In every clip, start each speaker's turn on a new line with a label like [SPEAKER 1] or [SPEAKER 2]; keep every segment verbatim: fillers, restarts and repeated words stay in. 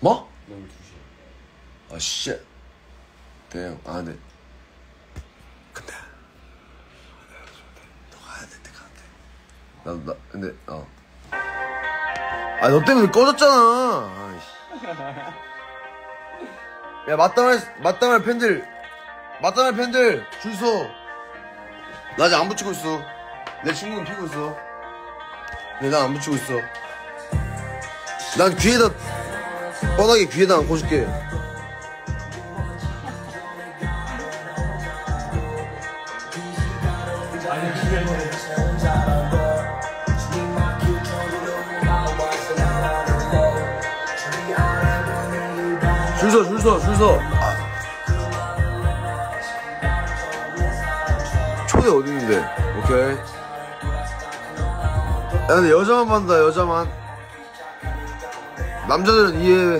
[SPEAKER 1] 뭐?
[SPEAKER 2] 너무 두 시야.
[SPEAKER 1] 아, 씨. 대형. 아, 네. 근데 너 가야 될 때 가야 돼. 나도 나 근데 어. 아, 너 때문에 꺼졌잖아. 아이씨. 야, 맞다말 맞다말 팬들, 맞다말 팬들 줄 서. 나 아직 안 붙이고 있어. 내 친구는 피고 있어. 근데 난 안 붙이고 있어. 난 귀에다 뻔하게 귀에다 안고 줄게. 줄 서, 줄 서, 줄 서. 아. 초대 어디 있는데? 오케이. 야, 근데 여자만 받는다, 여자만. 남자들은 이해해.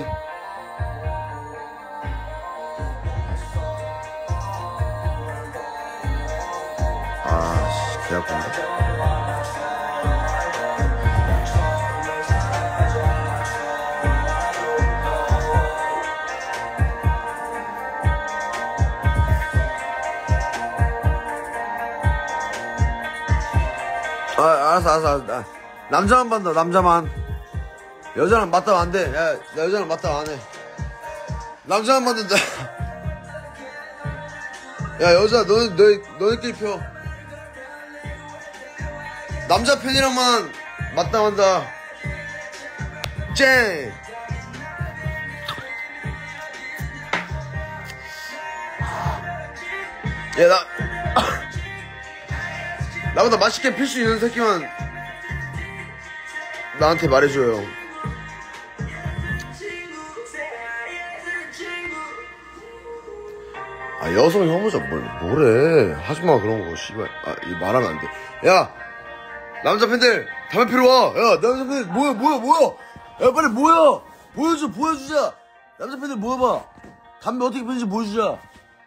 [SPEAKER 1] 아, 씨, 개 아픈데. 아, 알았어, 알았어, 알았어. 남자만 받는다, 남자만. 여자랑 맞다면 안 돼. 야, 나 여자랑 맞다면 안 해. 남자만 받는다. 야, 여자, 너네, 너네, 너네끼리 펴. 남자 팬이랑만 맞다면 한다. 쨍! 야, 나, 나보다 맛있게 필 수 있는 새끼만 나한테 말해줘요. 아, 여성 혐오자 뭘, 뭐래. 하지마, 그런 거, 씨발. 아, 이거 말하면 안 돼. 야! 남자 팬들, 담배 피러 와! 야, 남자 팬들, 뭐야, 뭐야, 뭐야! 야, 빨리 모여! 보여줘, 보여주자! 남자 팬들 모여봐! 담배 어떻게 피는지 보여주자!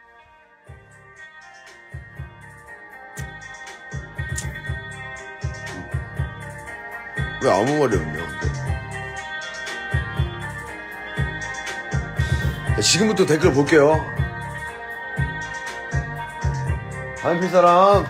[SPEAKER 1] 왜 아무 말이 없냐, 근데? 야, 지금부터 댓글 볼게요. 담배 필 사람.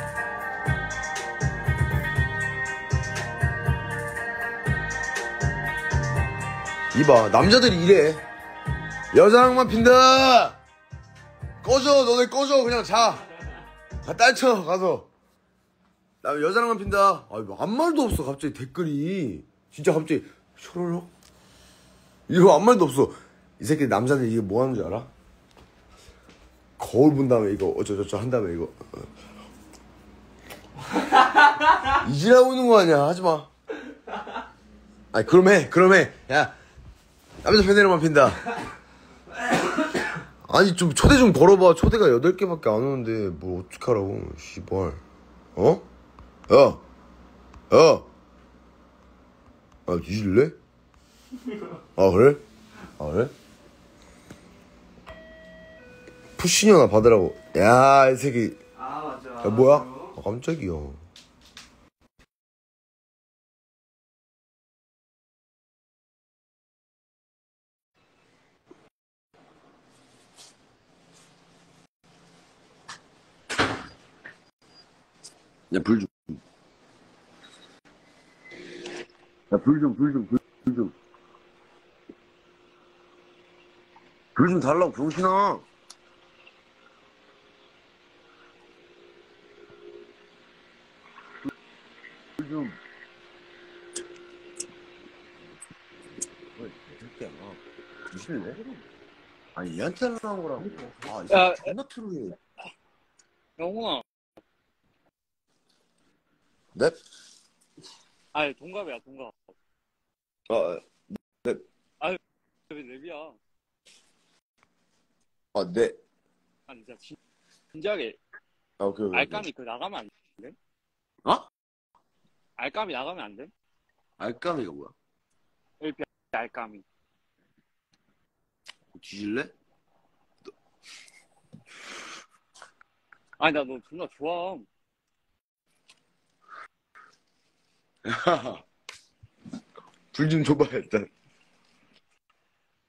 [SPEAKER 1] 이봐, 남자들이 이래. 여자랑만 핀다! 꺼져, 너네 꺼져, 그냥 자. 가, 딸쳐, 가서. 나 여자랑만 핀다. 아, 이거 아무 말도 없어, 갑자기 댓글이. 진짜 갑자기, 쇼로록? 이거 아무 말도 없어. 이 새끼 남자들 이게 뭐 하는 줄 알아? 거울 본 다음에 이거 어쩌저쩌 한 다음에 이거. 이지라고 있는 거 아니야, 하지마. 아니, 그럼 해, 그럼 해. 야, 남자 팬들만 핀다. 아니, 좀 초대 좀 걸어봐. 초대가 여덟 개밖에 안 오는데 뭐 어떡하라고. 씨발. 어? 야, 야. 아, 뒤질래? 아, 그래? 아, 그래? 푸신이 하나 받으라고. 야, 이 새끼.
[SPEAKER 2] 아, 맞아.
[SPEAKER 1] 야, 뭐야? 아, 깜짝이야. 야, 불 좀. 야, 불 좀, 불 좀, 불, 불 좀. 불 좀 달라고, 병신아. 불 좀. 왜, 새끼야. 무실래? 아니, 얘한테 하려고 거라고. 아, 이
[SPEAKER 2] 야,
[SPEAKER 1] 새끼 존나 트루해.
[SPEAKER 2] 영훈아.
[SPEAKER 1] 넵?
[SPEAKER 2] 아니, 동갑이야, 동갑.
[SPEAKER 1] 아, 넵.
[SPEAKER 2] 아유, 왜 랩이야?
[SPEAKER 1] 아, 네.
[SPEAKER 2] 아, 진짜, 진, 진지하게.
[SPEAKER 1] 아, 오케이, 오케이.
[SPEAKER 2] 알감이 그 나가면 안 돼?
[SPEAKER 1] 어?
[SPEAKER 2] 알감이 나가면 안 돼?
[SPEAKER 1] 알까미가 뭐야?
[SPEAKER 2] 일피 알감이.
[SPEAKER 1] 뒤질래?
[SPEAKER 2] 아니, 나 너 존나 좋아.
[SPEAKER 1] 불 좀 줘봐, 일단.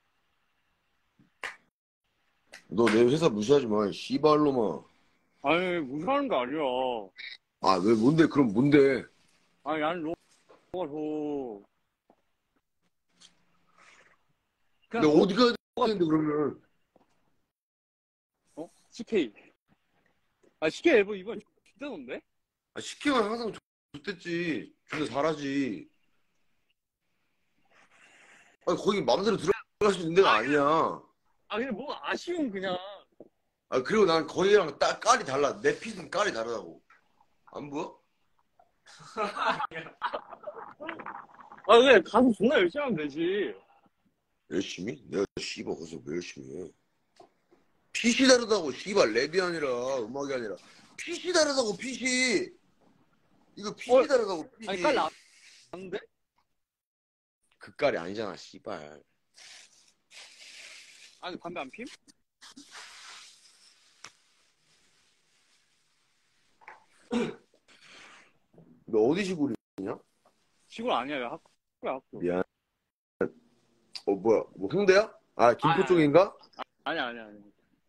[SPEAKER 1] 너 내 회사 무시하지 마, 이 씨발로마.
[SPEAKER 2] 아니, 무시하는 거 아니야.
[SPEAKER 1] 아, 왜, 뭔데, 그럼 뭔데?
[SPEAKER 2] 아니, 나는 너가 더,
[SPEAKER 1] 근데
[SPEAKER 2] 그냥
[SPEAKER 1] 어디 가야 되는데, 그러면?
[SPEAKER 2] 너, 어? 씨케이. 아, 씨케이 앨범 이번 진짜던데?
[SPEAKER 1] 아, 시키면 항상 좋댔지. 존나 잘하지. 아니, 거기 마음대로 들어갈 수 있는 데가 아니야.
[SPEAKER 2] 아, 근데 뭐 아쉬운 그냥.
[SPEAKER 1] 아, 그리고 난 거기랑 딱 깔이 달라. 내 핏은 깔이 다르다고. 안 보여?
[SPEAKER 2] 아, 그래, 가서 존나 열심히 하면 되지.
[SPEAKER 1] 열심히? 내가 씨발 거기서 왜 열심히 해? 핏이 다르다고, 씨발. 랩이 아니라, 음악이 아니라. 핏이 다르다고, 핏이. 이거 핏이
[SPEAKER 2] 어,
[SPEAKER 1] 다르다고,
[SPEAKER 2] 아니,
[SPEAKER 1] 핏이.
[SPEAKER 2] 깔 나왔는데?
[SPEAKER 1] 그 깔이 아니잖아, 씨발.
[SPEAKER 2] 아니, 담배 안 핌?
[SPEAKER 1] 너 어디 시골이냐?
[SPEAKER 2] 시골 아니야, 왜 학교야, 학교.
[SPEAKER 1] 미안. 어, 뭐야? 뭐, 홍대야? 아, 김포
[SPEAKER 2] 아니,
[SPEAKER 1] 쪽인가?
[SPEAKER 2] 아니야, 아니야, 아니야.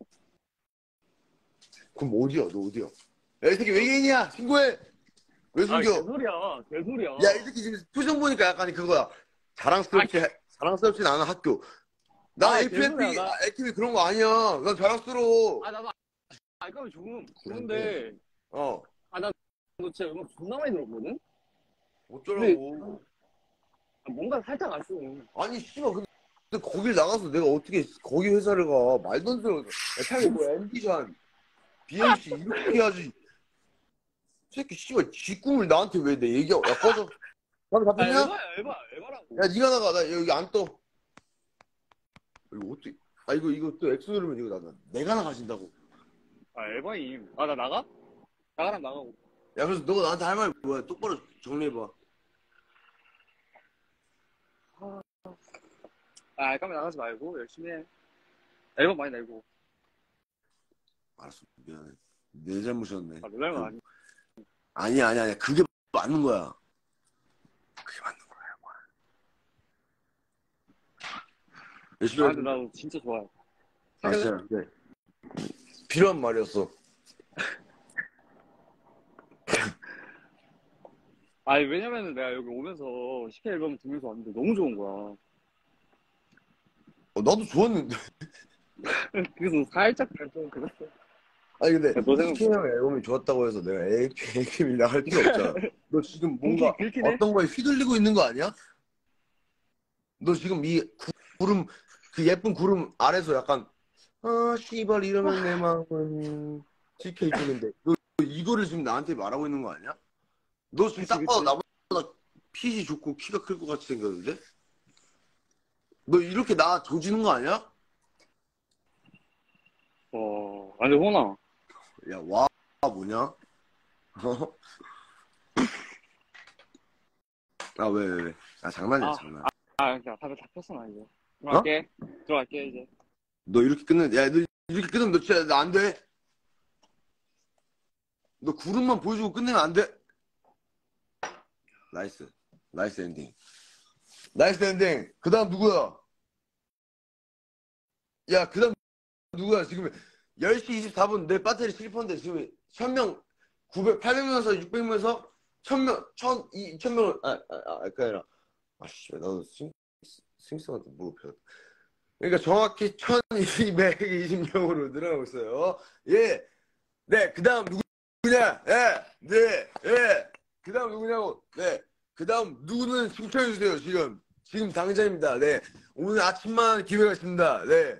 [SPEAKER 1] 그럼 어디야? 너 어디야? 야, 이 새끼 외계인이야! 신고해! 왜
[SPEAKER 2] 아,
[SPEAKER 1] 숨겨?
[SPEAKER 2] 개소리야, 개소리야.
[SPEAKER 1] 야, 이 새끼 지금 표정 보니까 약간 그거야. 자랑스럽지, 자랑스럽진 않은 학교. 나
[SPEAKER 2] 아,
[SPEAKER 1] 에이피에피,
[SPEAKER 2] 개소리야, 나.
[SPEAKER 1] 에이티비 그런 거 아니야. 난 자랑스러워.
[SPEAKER 2] 아, 나도 알까면 조금 그런데,
[SPEAKER 1] 어,
[SPEAKER 2] 아, 나 너 진짜 음악 존나 많이 들었거든?
[SPEAKER 1] 어쩌라고.
[SPEAKER 2] 아, 뭔가 살짝 아쉬워.
[SPEAKER 1] 아니, 씨발, 근데, 근데 거길 나가서 내가 어떻게 거기 회사를 가. 말도 안 되는 거. 야, 차라리 뭐, 엠디션, 비엠씨, 이렇게 해야지. 이 새끼, 씨발, 지 꿈을 나한테 왜 내 얘기하고. 야, 꺼져. 나도
[SPEAKER 2] 아,
[SPEAKER 1] 잡혔냐?
[SPEAKER 2] 에바야, 에바, 에바라고.
[SPEAKER 1] 야, 니가 나가. 나 여기 안 떠. 이거 어떻게. 아, 이거, 이거 또 X 누르면 이거 나가. 내가 나가진다고.
[SPEAKER 2] 아, 에바임. 아, 나 나가? 나가랑 나가고.
[SPEAKER 1] 야, 그래서 너가 나한테 할 말 뭐야? 똑바로 정리해봐.
[SPEAKER 2] 아, 알까면 나가지 말고, 열심히 해. 앨범 많이 내고.
[SPEAKER 1] 알았어, 미안해. 내 잘못이었네.
[SPEAKER 2] 아, 내 잘못 아니.
[SPEAKER 1] 아니야, 아니야, 아니야. 그게 맞는 거야. 그게 맞는 거야. 열심히
[SPEAKER 2] 아,
[SPEAKER 1] 해.
[SPEAKER 2] 근데 나 진짜 좋아해.
[SPEAKER 1] 아, 진짜. 네. 필요한 말이었어.
[SPEAKER 2] 아니, 왜냐면은 내가 여기 오면서 씨케이 앨범 들으면서 왔는데 너무 좋은 거야.
[SPEAKER 1] 어, 나도 좋았는데.
[SPEAKER 2] 그래서 살짝 좀 그랬어.
[SPEAKER 1] 아니, 근데,
[SPEAKER 2] 야, 너 생각-
[SPEAKER 1] 스키 형 앨범이 좋았다고 해서 내가 에이피엠이랑 할 필요 없잖아. 너 지금 뭔가
[SPEAKER 2] 그렇긴 해.
[SPEAKER 1] 어떤 거에 휘둘리고 있는 거 아니야? 너 지금 이 구- 구름, 그 예쁜 구름 아래서 약간, 아, 씨발, 이러면 내 마음은 지켜 있는데. 너 이거를 지금 나한테 말하고 있는 거 아니야? 너 지금
[SPEAKER 2] 그치,
[SPEAKER 1] 딱 봐도
[SPEAKER 2] 그치.
[SPEAKER 1] 나보다 핏이 좋고 키가 클 것 같이 생겼는데? 너 이렇게 나 조지는 거 아니야?
[SPEAKER 2] 어, 아니, 호나.
[SPEAKER 1] 야, 와, 뭐냐? 어? 아, 왜, 왜, 왜? 아, 장난이야,
[SPEAKER 2] 아,
[SPEAKER 1] 장난.
[SPEAKER 2] 아, 그냥 다들 잡혔어, 나 이제. 들어갈게. 들어갈게, 이제.
[SPEAKER 1] 너 이렇게 끝내, 야, 너 이렇게 끝내면 너 진짜 나 안 돼. 너 구름만 보여주고 끝내면 안 돼. 나이스. 나이스 엔딩. 나이스 엔딩. 그 다음 누구야? 야, 그 다음 누구야? 지금 열 시 이십사 분 내 배터리 칠 퍼센트인데 지금 천 명, 구백, 팔백 명에서 육백 명에서 천 명, 천, 이천 명을, 아, 아, 아, 아까 아니라. 아, 씨, 나도 스 스미스한테 물어봐. 그러니까 정확히 천이백이십 명으로 늘어나고 있어요. 예. 네, 그 다음 누구냐? 예. 네, 예. 그 다음 누구냐고? 네. 그 다음 누구는 신청해주세요, 지금. 지금 당장입니다. 네. 오늘 아침만 기회가 있습니다. 네.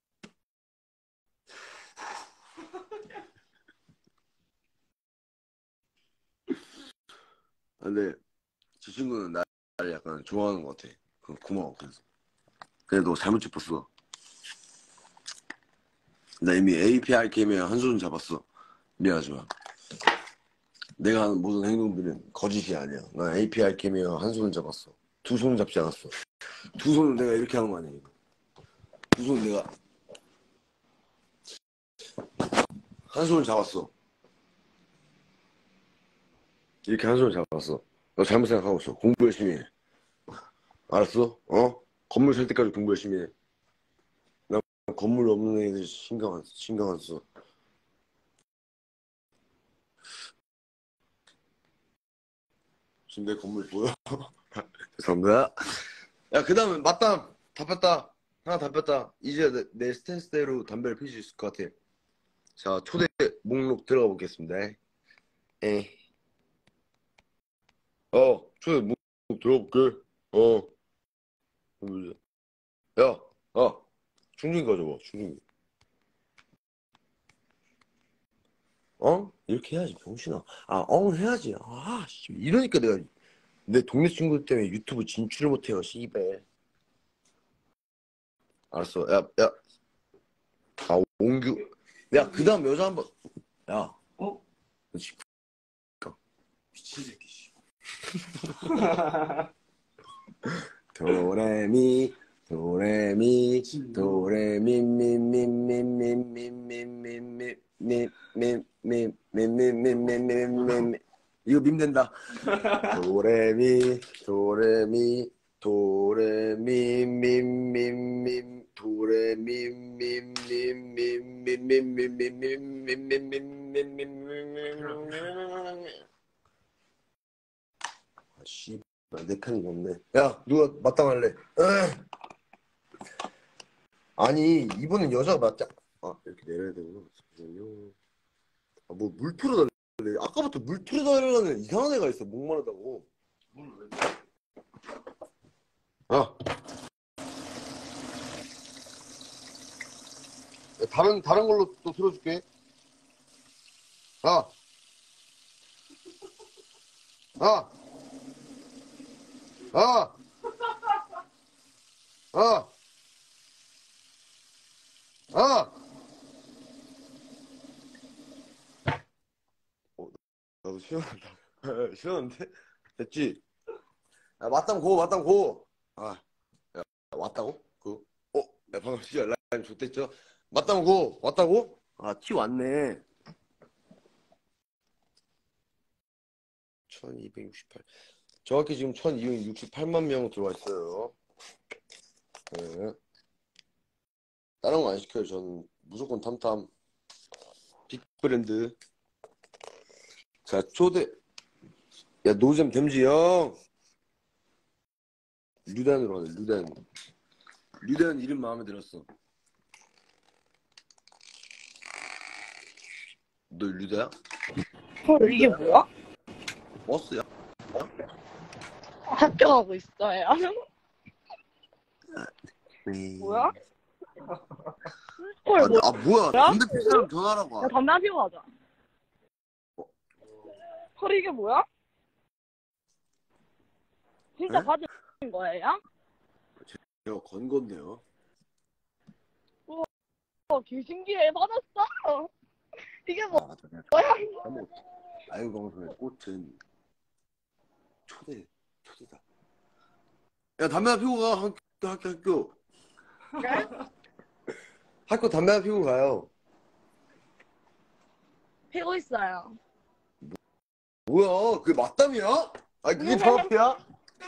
[SPEAKER 1] 근데 저 친구는 나를 약간 좋아하는 것 같아. 그 고마워. 그래서. 그래 너 잘못 짚었어. 나 이미 에이피아이 게임에 한 손은 잡았어. 미안하지만 내가 하는 모든 행동들은 거짓이 아니야. 난 에이피아이 게임에 한 손은 잡았어. 두 손은 잡지 않았어. 두 손은 내가 이렇게 하는 거 아니야. 두 손은 내가 한 손을 잡았어. 이렇게 한 손을 잡았어. 너 잘못 생각하고 있어. 공부 열심히 해. 알았어? 어? 건물 살 때까지 공부 열심히 해. 난 건물 없는 애들 신경 안, 신경 안 써. 지금 내 건물 보여? 죄송합니다. 야, 그 다음에 맞다. 다 뺐다. 하나 다 뺐다. 이제 내, 내 스탠스대로 담배를 피울 수 있을 것 같아. 자, 초대 목록 들어가 보겠습니다. 에. 어, 초대 목록 들어볼게. 어. 야, 어. 충전기 가져와, 충전기. 어? 이렇게 해야지, 병신아. 아, 엉 해야지. 아, 씨. 이러니까 내가 내 동네 친구들 때문에 유튜브 진출을 못해요, 씨발. 알았어. 야, 야. 아, 옹규. 야, 그 다음 여자 한 번. 야.
[SPEAKER 2] 어?
[SPEAKER 1] 너 지금
[SPEAKER 2] 미친 새끼, 씨.
[SPEAKER 1] 도레미, 도레미, 도레미, 미, 미, 미, 미, 미, 미, 미, 미, 미, 미, 미, 미, 미, 미, 미, 미, 미. 이거 밈 된다. 도레미, 도레미, 도레미, 미, 미, 미, 도레미, 미, 미, 미, 미, 미, 미, 미, 미, 미, 미, 미, 미, 미, 미. 아, 씨. 내 편이 없네. 야, 누가 마땅할래? 아니, 이번엔 여자가 맞자. 아, 이렇게 내려야 되구나. 잠시만요. 아, 뭐, 물 틀어달래. 아까부터 물 틀어달라는 이상한 애가 있어. 목마르다고. 야. 야, 다른, 다른 걸로 또 틀어줄게. 야. 야. 야. 야. 야. 어, 나도 시원하다. 시원한데? 됐지? 야, 맞담 고, 맞담 고. 아, 야, 왔다고? 그, 어, 야, 방금 진짜 라임 좋댔죠? 맞담 고, 왔다고? 아, 티 왔네. 천이백육십팔. 정확히 지금 천이백육십팔만 명 들어와 있어요. 네. 다른 거 안 시켜요. 저는 무조건 탐탐. 빅브랜드. 자, 초대. 야, 노잼 댐지 형. 류단으로 하네, 류단. 류단 이름 마음에 들었어. 너 류다야?
[SPEAKER 3] 헐, 이게 뭐야?
[SPEAKER 1] 버스야?
[SPEAKER 3] 학교 가고 있어요.
[SPEAKER 1] 네.
[SPEAKER 3] 뭐야?
[SPEAKER 1] 아,
[SPEAKER 3] 헐, 뭐,
[SPEAKER 1] 아 뭐야?
[SPEAKER 3] 뭐야?
[SPEAKER 1] 담배 피는 사람 전화하라고.
[SPEAKER 3] 야, 담배 한 피고 가자. 헐, 이게 뭐야? 진짜
[SPEAKER 1] 네?
[SPEAKER 3] 받은 거예요?
[SPEAKER 1] 제가 건 건데요.
[SPEAKER 3] 어, 귀신기에 받았어. 이게 뭐,
[SPEAKER 1] 아, 맞다. 내가
[SPEAKER 3] 뭐야?
[SPEAKER 1] 까먹었지. 아이유 방송의 꽃은 초대, 초대다. 야, 담배 하나 피우고 가. 학교, 학교, 학교. 학교 담배 하나 피우고 가요.
[SPEAKER 3] 피고 있어요.
[SPEAKER 1] 뭐야? 그게 맞담이야? 아니, 그게 정확해야?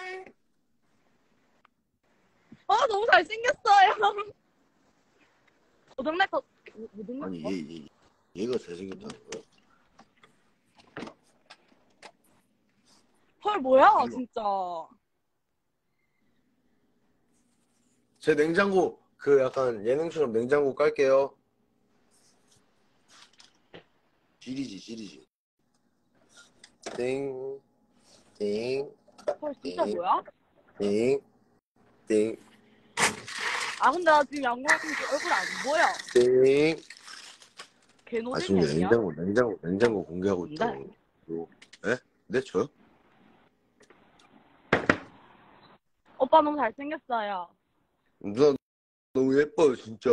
[SPEAKER 3] 아, 너무 잘생겼어요. 고등내 거, 고등내
[SPEAKER 1] 아니,
[SPEAKER 3] 거?
[SPEAKER 1] 얘, 얘, 얘가 잘생겼다는 거야?
[SPEAKER 3] 헐, 뭐야,
[SPEAKER 1] 이거.
[SPEAKER 3] 진짜.
[SPEAKER 1] 제 냉장고, 그 약간 예능처럼 냉장고 깔게요. 지리지, 지리지. 땡, 땡,
[SPEAKER 3] 헐, 진짜
[SPEAKER 1] 네.
[SPEAKER 3] 뭐야?
[SPEAKER 1] 땡, 땡,
[SPEAKER 3] 아, 근데 나 지금 양궁님 얼굴 안 보여.
[SPEAKER 1] 땡. 아,
[SPEAKER 3] 개노잼
[SPEAKER 1] 지금
[SPEAKER 3] 아니야?
[SPEAKER 1] 냉장고, 냉장고, 냉장고 공개하고
[SPEAKER 3] 뭔데?
[SPEAKER 1] 있다고. 에? 네, 저요?
[SPEAKER 3] 오빠 너무 잘생겼어요.
[SPEAKER 1] 누나, 너무 예뻐요, 진짜.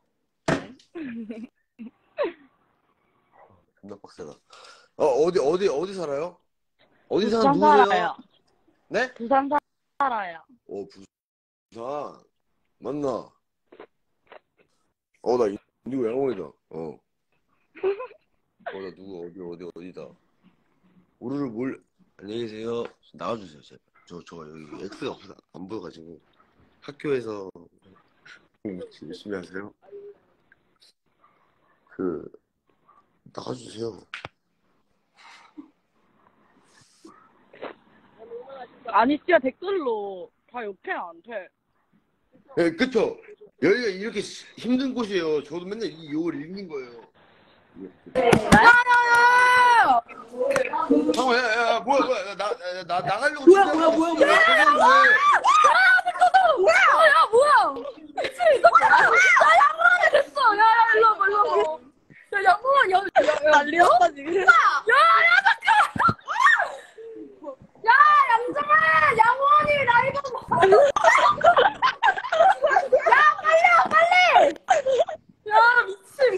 [SPEAKER 1] 존나 빡세다. 어, 어디, 어디, 어디 살아요? 어디 사는
[SPEAKER 3] 부산
[SPEAKER 1] 누구세요?
[SPEAKER 3] 살아요.
[SPEAKER 1] 네?
[SPEAKER 3] 부산 사- 살아요.
[SPEAKER 1] 어, 부산. 맞나? 어, 나 인디고 양호이다. 어. 어, 나 누구, 어디, 어디, 어디다. 우르르 몰, 안녕히 계세요. 나와주세요, 제발. 저, 저, 여기 X가 없어. 안 보여가지고. 학교에서 열심히 하세요. 그 나가주세요.
[SPEAKER 3] 아니 진짜 댓글로 다 욕해 나한테.
[SPEAKER 1] 네, 그쵸? 여기가 이렇게 시- 힘든 곳이에요. 저도 맨날 이 욕을 읽는 거예요.
[SPEAKER 3] 야야야!
[SPEAKER 1] 잠깐만, 야, 야, 야, 뭐야, 뭐야, 나, 나, 나, 나 나가려고.
[SPEAKER 4] 뭐야,
[SPEAKER 1] 진짜
[SPEAKER 4] 뭐야, 뭐야,
[SPEAKER 1] 뭐야,
[SPEAKER 3] 뭐야? 야 뭐야? 미친 너 야, 야 양호하게 됐어. 야야 일로 와봐 일로 와봐. 야 양호한 야 난리였다 지금. 야야 잠깐. 야 양정아 양호한이 나 이거 봐. 야 빨리 와 빨리. 야 미친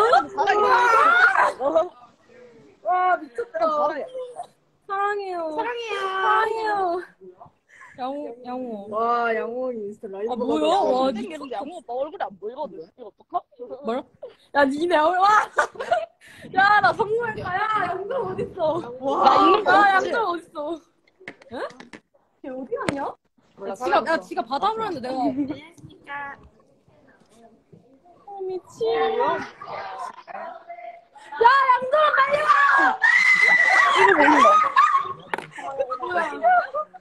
[SPEAKER 3] 나도 와 미쳤다. 사랑해요. 사랑해요. 사랑해요. 양호, 양호.
[SPEAKER 4] 와, 양호이 진짜 라이브.
[SPEAKER 3] 아, 뭐야? 와, 땡기는데 양호 오빠 얼굴이 안 보이거든. 이거 어떡하? 뭐야? 야, 니네 얼굴, 와! 야, 나 성공했다. 야, 양정 어딨어?
[SPEAKER 4] 와,
[SPEAKER 3] 야, 양정 어딨어? 응?
[SPEAKER 4] 걔 어디 갔냐?
[SPEAKER 3] 야, 지가, 야, 지가 받아보려 했는데 내가. 어, 미친. 야, 양정아, 빨리 와! 이거 보인다. 뭐야?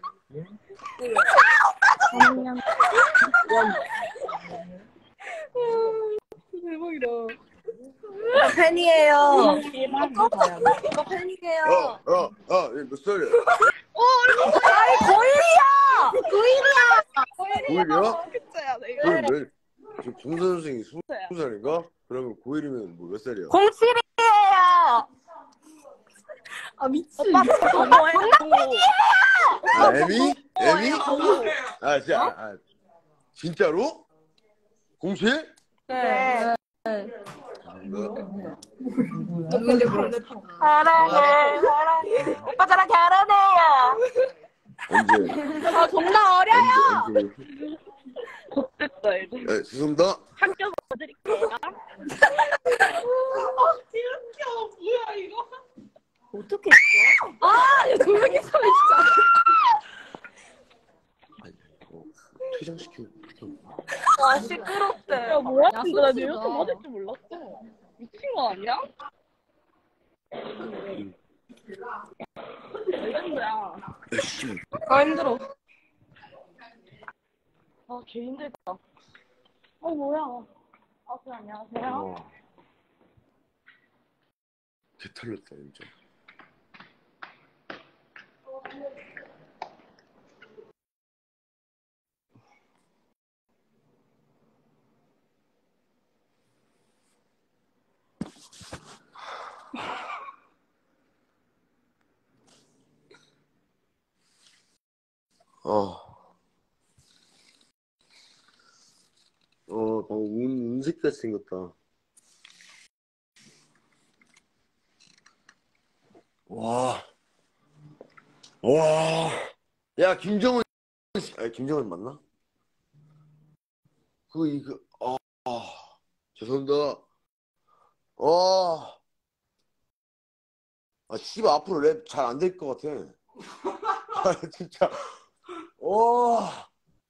[SPEAKER 3] 대박이다.
[SPEAKER 4] 오빠 팬이에요.
[SPEAKER 3] 오빠 팬이에요.
[SPEAKER 1] 어, 어, 어, 몇 살이야?
[SPEAKER 3] 아이 고일이야. 고일이야.
[SPEAKER 1] 고일이야?
[SPEAKER 3] 그때야 내가.
[SPEAKER 1] 고일 몇, 지금 정선 선생이 스무 살인가? 그러면 고일이면 뭐 몇 살이야?
[SPEAKER 3] 공칠이에요. 아 미친. 오빠 뭐해?
[SPEAKER 1] 아, 에미? 에미? 아, 진짜, 아, 아, 진짜로? 공칠?
[SPEAKER 3] 네.
[SPEAKER 1] 감사합니다.
[SPEAKER 3] 사랑해, 사랑해. 오빠 저랑 결혼해요.
[SPEAKER 1] 언제?
[SPEAKER 3] 아 존나 어려요.
[SPEAKER 1] 언제, 언제?
[SPEAKER 3] 됐다 이제.
[SPEAKER 1] 네, 죄송합니다.
[SPEAKER 3] 합격 드릴게요. 어떻게 했어? 아, 야, 돌멩이 소리 진짜.
[SPEAKER 1] 아니, 이거 퇴장시키고.
[SPEAKER 3] 아, 시끄럽대. 야, 뭐야? 진짜 나 이렇게 맞을 줄 몰랐어. 미친 거 아니야? 레전드야.
[SPEAKER 1] 열심히.
[SPEAKER 3] 아, 힘들어. 아, 개 힘들다. 어, 뭐야. 아, 그 안녕하세요.
[SPEAKER 1] 어. 개 털렸다, 진짜. 어. 어, 방금 운, 운색같이 생겼다. 와. 와. 야, 김정은, 씨- 아, 김정은 맞나? 그, 이거, 아, 아, 죄송합니다. 아, 아, 씨발, 앞으로 랩 잘 안 될 것 같아. 아, 진짜. 와.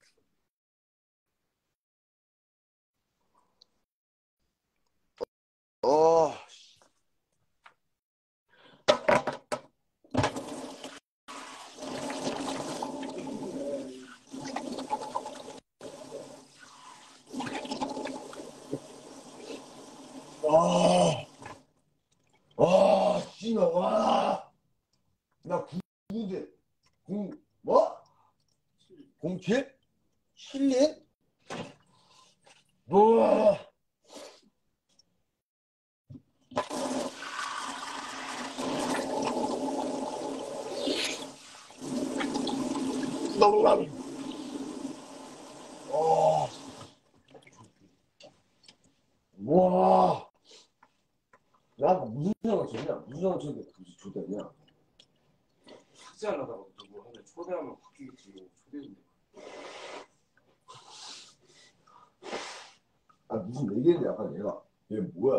[SPEAKER 1] 어, 와, 와, 씨발, 와. 나 구, 구인데, 공, 뭐? 공칠? 칠리? 뭐? 너무 와. 와. 나 무슨 상황 쳤냐? 무슨 상황 쳤는데 무슨 초대냐?
[SPEAKER 5] 하지 않으다가 누구 하면 초대하면 바뀌겠지. 초대인데.
[SPEAKER 1] 아, 무슨 얘기했는데 약간 얘가 얘 뭐야?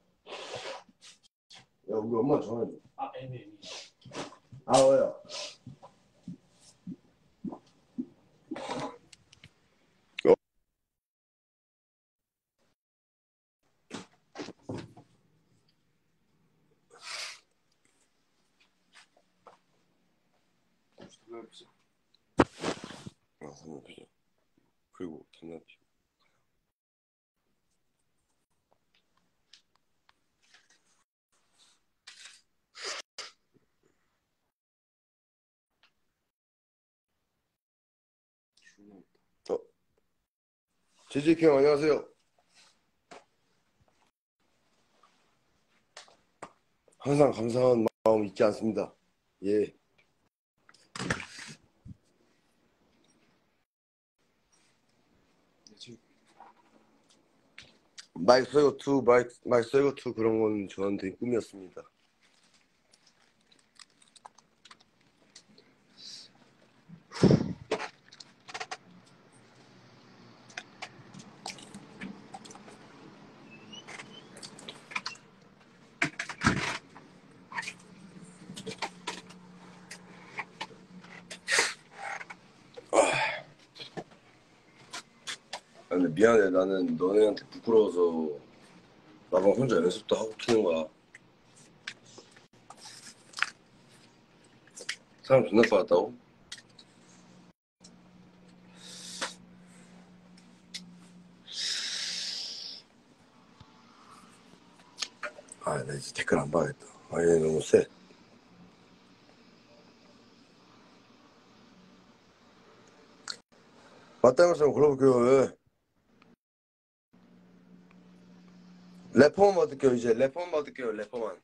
[SPEAKER 1] 야, 우리 엄마 전화해 줘.
[SPEAKER 5] 아, 애미, 애미.
[SPEAKER 1] 아, 왜요?
[SPEAKER 5] 담배 피자.
[SPEAKER 1] 아, 삼 번 피자. 그리고 담배 피자. 어, 제이제이케이 형 안녕하세요. 항상 감사한 마음 잊지 않습니다. 예. 마이크 쇠거 투, 마이크, 마이크 쇠거 투 그런 건 저한테 꿈이었습니다. 아, 근데 미안해. 나는 너네한테 부끄러워서 나만 혼자 연습도 하고 키는 거야. 사람 존나 빠졌다고? 아, 나 이제 댓글 안 봐야겠다. 아, 얘 너무 쎄. 맞다면서 한번 골라볼게요. 왜? 래퍼만 받을게요. 이제 래퍼만 받을게요. 래퍼만.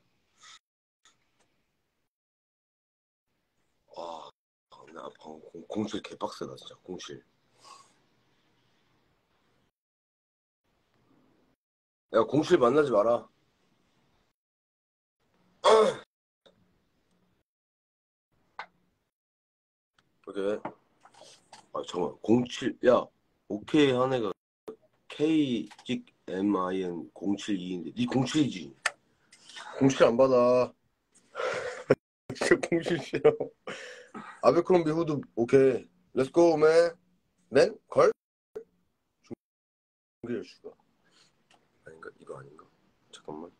[SPEAKER 1] 와, 나 방금 공- 공칠 개빡세다 진짜. 공칠. 야, 공칠 만나지 마라. 오케이. 아, 잠깐만. 공칠, 야, 오케이 한 애가 K 찍 M I N 공칠이인데 니 공칠이지? 공칠 안 받아. 진짜 공칠 싫어. 아베크롬비 후드 오케이. 렛츠고 맨. 맨? 걸? 중계를 추가. 아닌가? 이거 아닌가? 잠깐만.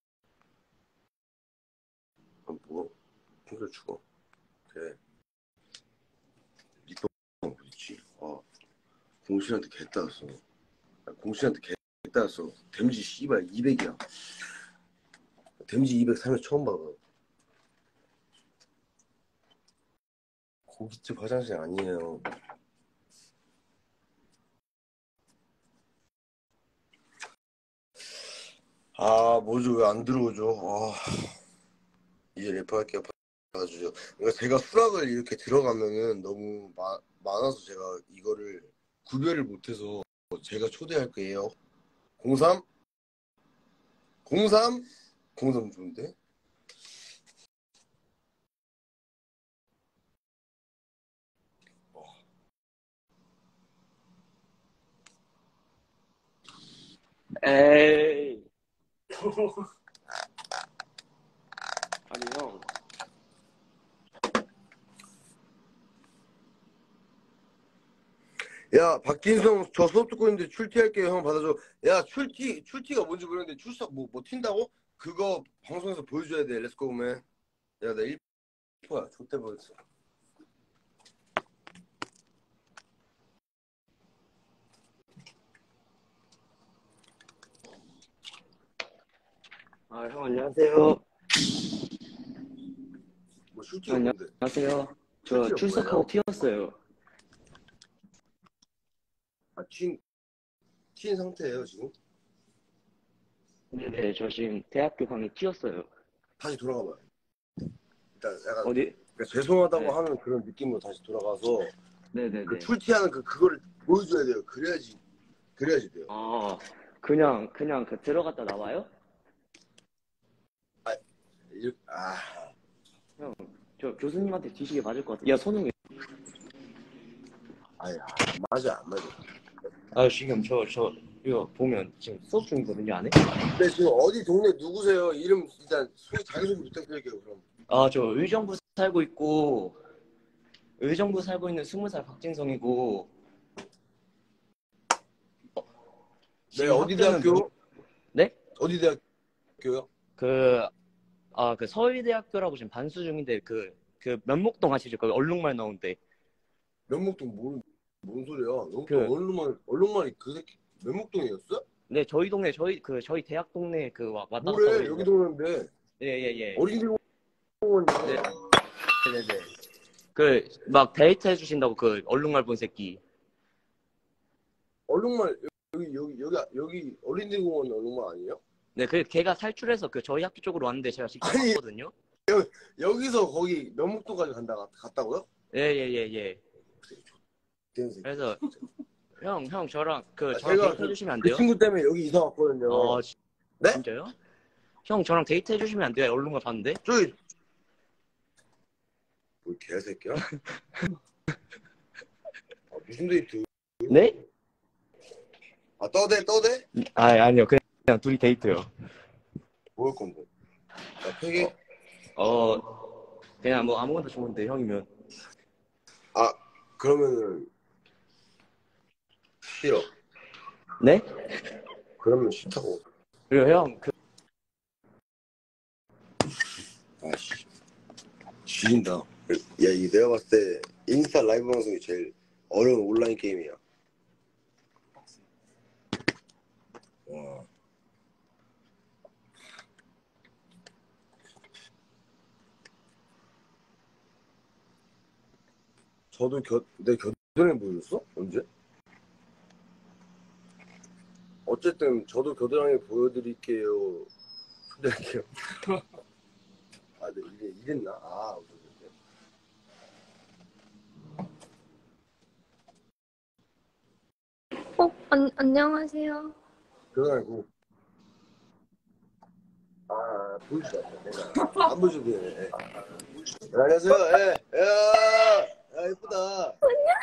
[SPEAKER 1] 아, 뭐야? 중계를 추가. 오케이. 니꺼 어딨지? 아, 공실한테 개 따였어. 공실한테 개 따였어. 데미지 씨발 이백이야. 데미지 이백 살면 처음 봐봐. 고깃집 화장실 아니에요. 아, 뭐죠? 왜 안 들어오죠? 아, 이제 래퍼할게요. 봐주죠. 그러니까 제가 수락을 이렇게 들어가면은 너무 마, 많아서 제가 이거를 구별을 못해서 제가 초대할 거예요. 공삼? 공삼? 공삼 좋은데?
[SPEAKER 2] 에이. 아니, 형.
[SPEAKER 1] 야, 박진성 저 수업 듣고 있는데 출티할게요. 형 받아줘. 야, 출티, 출티가 뭔지 모르는데 출석 뭐, 뭐 튄다고? 그거 방송에서 보여줘야 돼. 렛츠고 맨. 야, 나 일 퍼야. 좆대 보였어.
[SPEAKER 2] 아, 형, 안녕하세요.
[SPEAKER 1] 뭐 출티가 뭔데?
[SPEAKER 2] 안녕하세요. 저
[SPEAKER 1] 출티가
[SPEAKER 2] 출석하고
[SPEAKER 1] 뭐예요?
[SPEAKER 2] 튀었어요.
[SPEAKER 1] 아, 튄, 튄 상태예요, 지금?
[SPEAKER 2] 네네, 저 지금 대학교 강의 튀었어요.
[SPEAKER 1] 다시 돌아가봐요. 일단 약간
[SPEAKER 2] 어디?
[SPEAKER 1] 그러니까 죄송하다고
[SPEAKER 2] 네.
[SPEAKER 1] 하는 그런 느낌으로 다시 돌아가서
[SPEAKER 2] 네네네.
[SPEAKER 1] 그 출티하는 그 그거를 보여줘야 돼요. 그래야지 그래야지 돼요.
[SPEAKER 2] 아, 그냥, 그냥 그 들어갔다 나와요?
[SPEAKER 1] 이- 아,
[SPEAKER 2] 형, 저 교수님한테 뒤지게 맞을 것 같아. 야, 손흥이.
[SPEAKER 1] 아야, 맞아 안 맞아.
[SPEAKER 2] 아, 지금 저, 저, 이거 보면 지금 수업 중이거든요, 안에?
[SPEAKER 1] 근데 지금 어디 동네 누구세요? 이름 일단 소개 자기소개 부탁드릴게요. 그럼.
[SPEAKER 2] 아, 저 의정부 살고 있고, 의정부 살고 있는 스무 살 박진성이고,
[SPEAKER 1] 네,
[SPEAKER 2] 지금
[SPEAKER 1] 어디
[SPEAKER 2] 학교는
[SPEAKER 1] 대학교?
[SPEAKER 2] 뭐- 네?
[SPEAKER 1] 어디 대학교요?
[SPEAKER 2] 그, 아, 그 서울대학교라고 지금 반수 중인데, 그 그 면목동 아시죠? 그 얼룩말 나온대.
[SPEAKER 1] 면목동 뭔, 뭔 소리야? 면목동
[SPEAKER 2] 그-
[SPEAKER 1] 얼룩말, 얼룩말이 그 새끼 면목동이었어?
[SPEAKER 2] 네, 저희 동네 저희 그 저희 대학 동네 그 와- 왔다 갔다
[SPEAKER 1] 뭐래?
[SPEAKER 2] 거리는.
[SPEAKER 1] 여기 동네인데
[SPEAKER 2] 예예 예.
[SPEAKER 1] 어린이 공원.
[SPEAKER 2] 네. 네네. 그 막 데이트 해주신다고 그 얼룩말 본 새끼.
[SPEAKER 1] 얼룩말 여기 여기 여기 여기 어린이 공원 얼룩말 아니에요?
[SPEAKER 2] 네, 그 걔가 탈출해서 그 저희 학교 쪽으로 왔는데 제가 직접
[SPEAKER 1] 아니.
[SPEAKER 2] 봤거든요.
[SPEAKER 1] 여기서 거기 면목동까지 간다 갔다고요?
[SPEAKER 2] 예예예 예, 예.
[SPEAKER 1] 된 새끼.
[SPEAKER 2] 그래서 형 형 저랑 그
[SPEAKER 1] 아,
[SPEAKER 2] 저랑
[SPEAKER 1] 제가
[SPEAKER 2] 데이트 해주시면 안
[SPEAKER 1] 그
[SPEAKER 2] 돼요?
[SPEAKER 1] 친구 때문에 여기 이사 왔거든요.
[SPEAKER 2] 어 지-
[SPEAKER 1] 네?
[SPEAKER 2] 진짜요? 형 저랑 데이트 해주시면 안 돼요? 얼룩말 봤는데?
[SPEAKER 1] 저기 뭐 개새끼야? 아, 무슨 데이트?
[SPEAKER 2] 네?
[SPEAKER 1] 아 떠대 떠대?
[SPEAKER 2] 아 아니요 그냥, 그냥 둘이 데이트요.
[SPEAKER 1] 뭐 할 건데? 아 폐기?
[SPEAKER 2] 어 그냥 뭐 아무거나 좋은데 형이면.
[SPEAKER 1] 아 그러면은 싫어.
[SPEAKER 2] 네?
[SPEAKER 1] 그러면 싫다고.
[SPEAKER 2] 그리고 형 그,
[SPEAKER 1] 아씨 지린다. 야 이 내가 봤을 때 인스타 라이브 방송이 제일 어려운 온라인 게임이야. 와. 저도 겨, 내 겨드랑이 보여줬어? 언제? 어쨌든 저도 겨드랑이 보여드릴게요. 초대할게요. 아, 네, 이게 이랬나? 아, 어쩌겠네.
[SPEAKER 3] 어, 안, 안녕하세요.
[SPEAKER 1] 겨드랑이 보. 아, 보여주지 않다. 내가 안 보여줘도 돼. 예. 안녕하세요. 예. 야, 야, 예쁘다.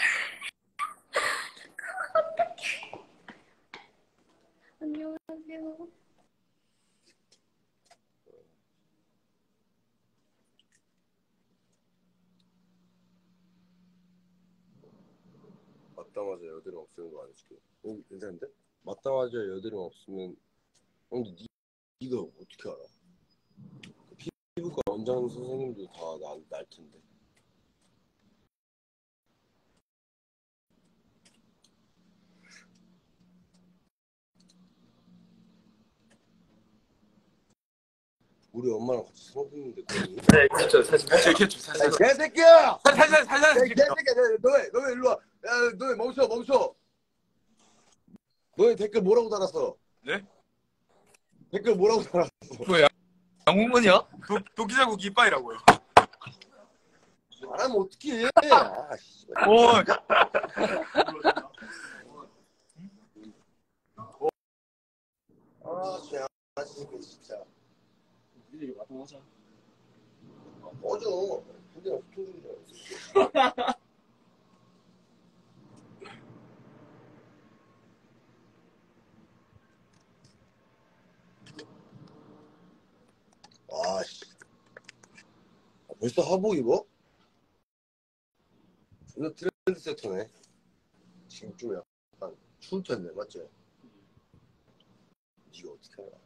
[SPEAKER 3] 안녕하세요.
[SPEAKER 1] 맞다마자 여드름 없애는 거 안 해줄게. 어, 괜찮은데? 맞다마자 여드름 없으면. 어, 근데 니, 니가 어떻게 알아? 그 피부과 원장 선생님도 다 날, 날 텐데. 우리 엄마랑 같이 생각했는데 그러니?
[SPEAKER 5] 네, 캡처 사진. 캡처 캡처 사진.
[SPEAKER 1] 야, 개새끼야!
[SPEAKER 5] 사진 사진
[SPEAKER 1] 야,
[SPEAKER 5] 사진.
[SPEAKER 1] 개새끼야! 너왜 너왜 일로 와? 야, 너왜 멈춰 멈춰! 너의 댓글 뭐라고 달았어?
[SPEAKER 5] 네?
[SPEAKER 1] 댓글 뭐라고 달았어?
[SPEAKER 5] 뭐야? 양궁문이야? 도 도끼자국 이빠이라고요.
[SPEAKER 1] 말하면 어떡해! 아, 씨발.
[SPEAKER 5] 오.
[SPEAKER 1] 아, 진짜. 아, 진짜. 진짜.
[SPEAKER 5] 이제 마통하자.
[SPEAKER 1] 꺼져. 근데 소통중이잖아. 아, 씨. 아, 벌써 하복 입어? 존나 트렌드 세터네. 지금쯤에 약간 추울 텐데, 맞지? 니가 어떻게 알아?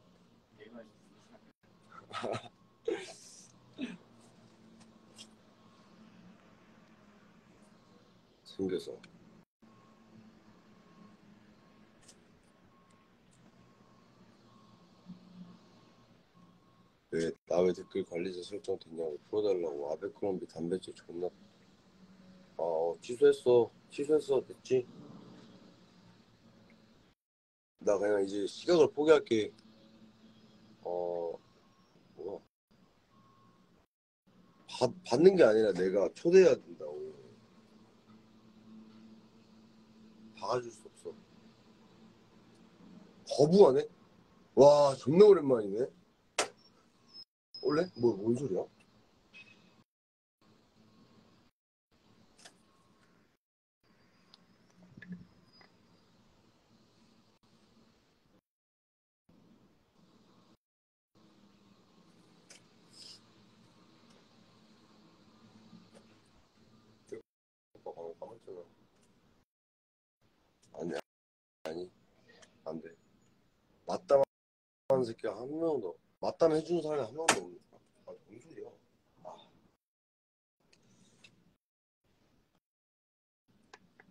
[SPEAKER 1] 생겨서. 왜, 나 왜 댓글 관리자 설정 됐냐고 풀어달라고. 아베크롬비 담배째 존나. 아, 어, 취소했어. 취소했어. 됐지? 나 그냥 이제 시각을 포기할게. 어, 뭐야. 받, 받는 게 아니라 내가 초대해야 된다고. 박아줄 수 없어. 거부하네? 와, 존나 오랜만이네. 원래? 뭐, 뭔 소리야? 오빠 방금 까먹잖아. 아니, 아니, 안 돼. 맞담 하는 새끼가 한 명도, 맞담 해주는 사람이 한 명도 없는. 아, 뭔 소리야? 아,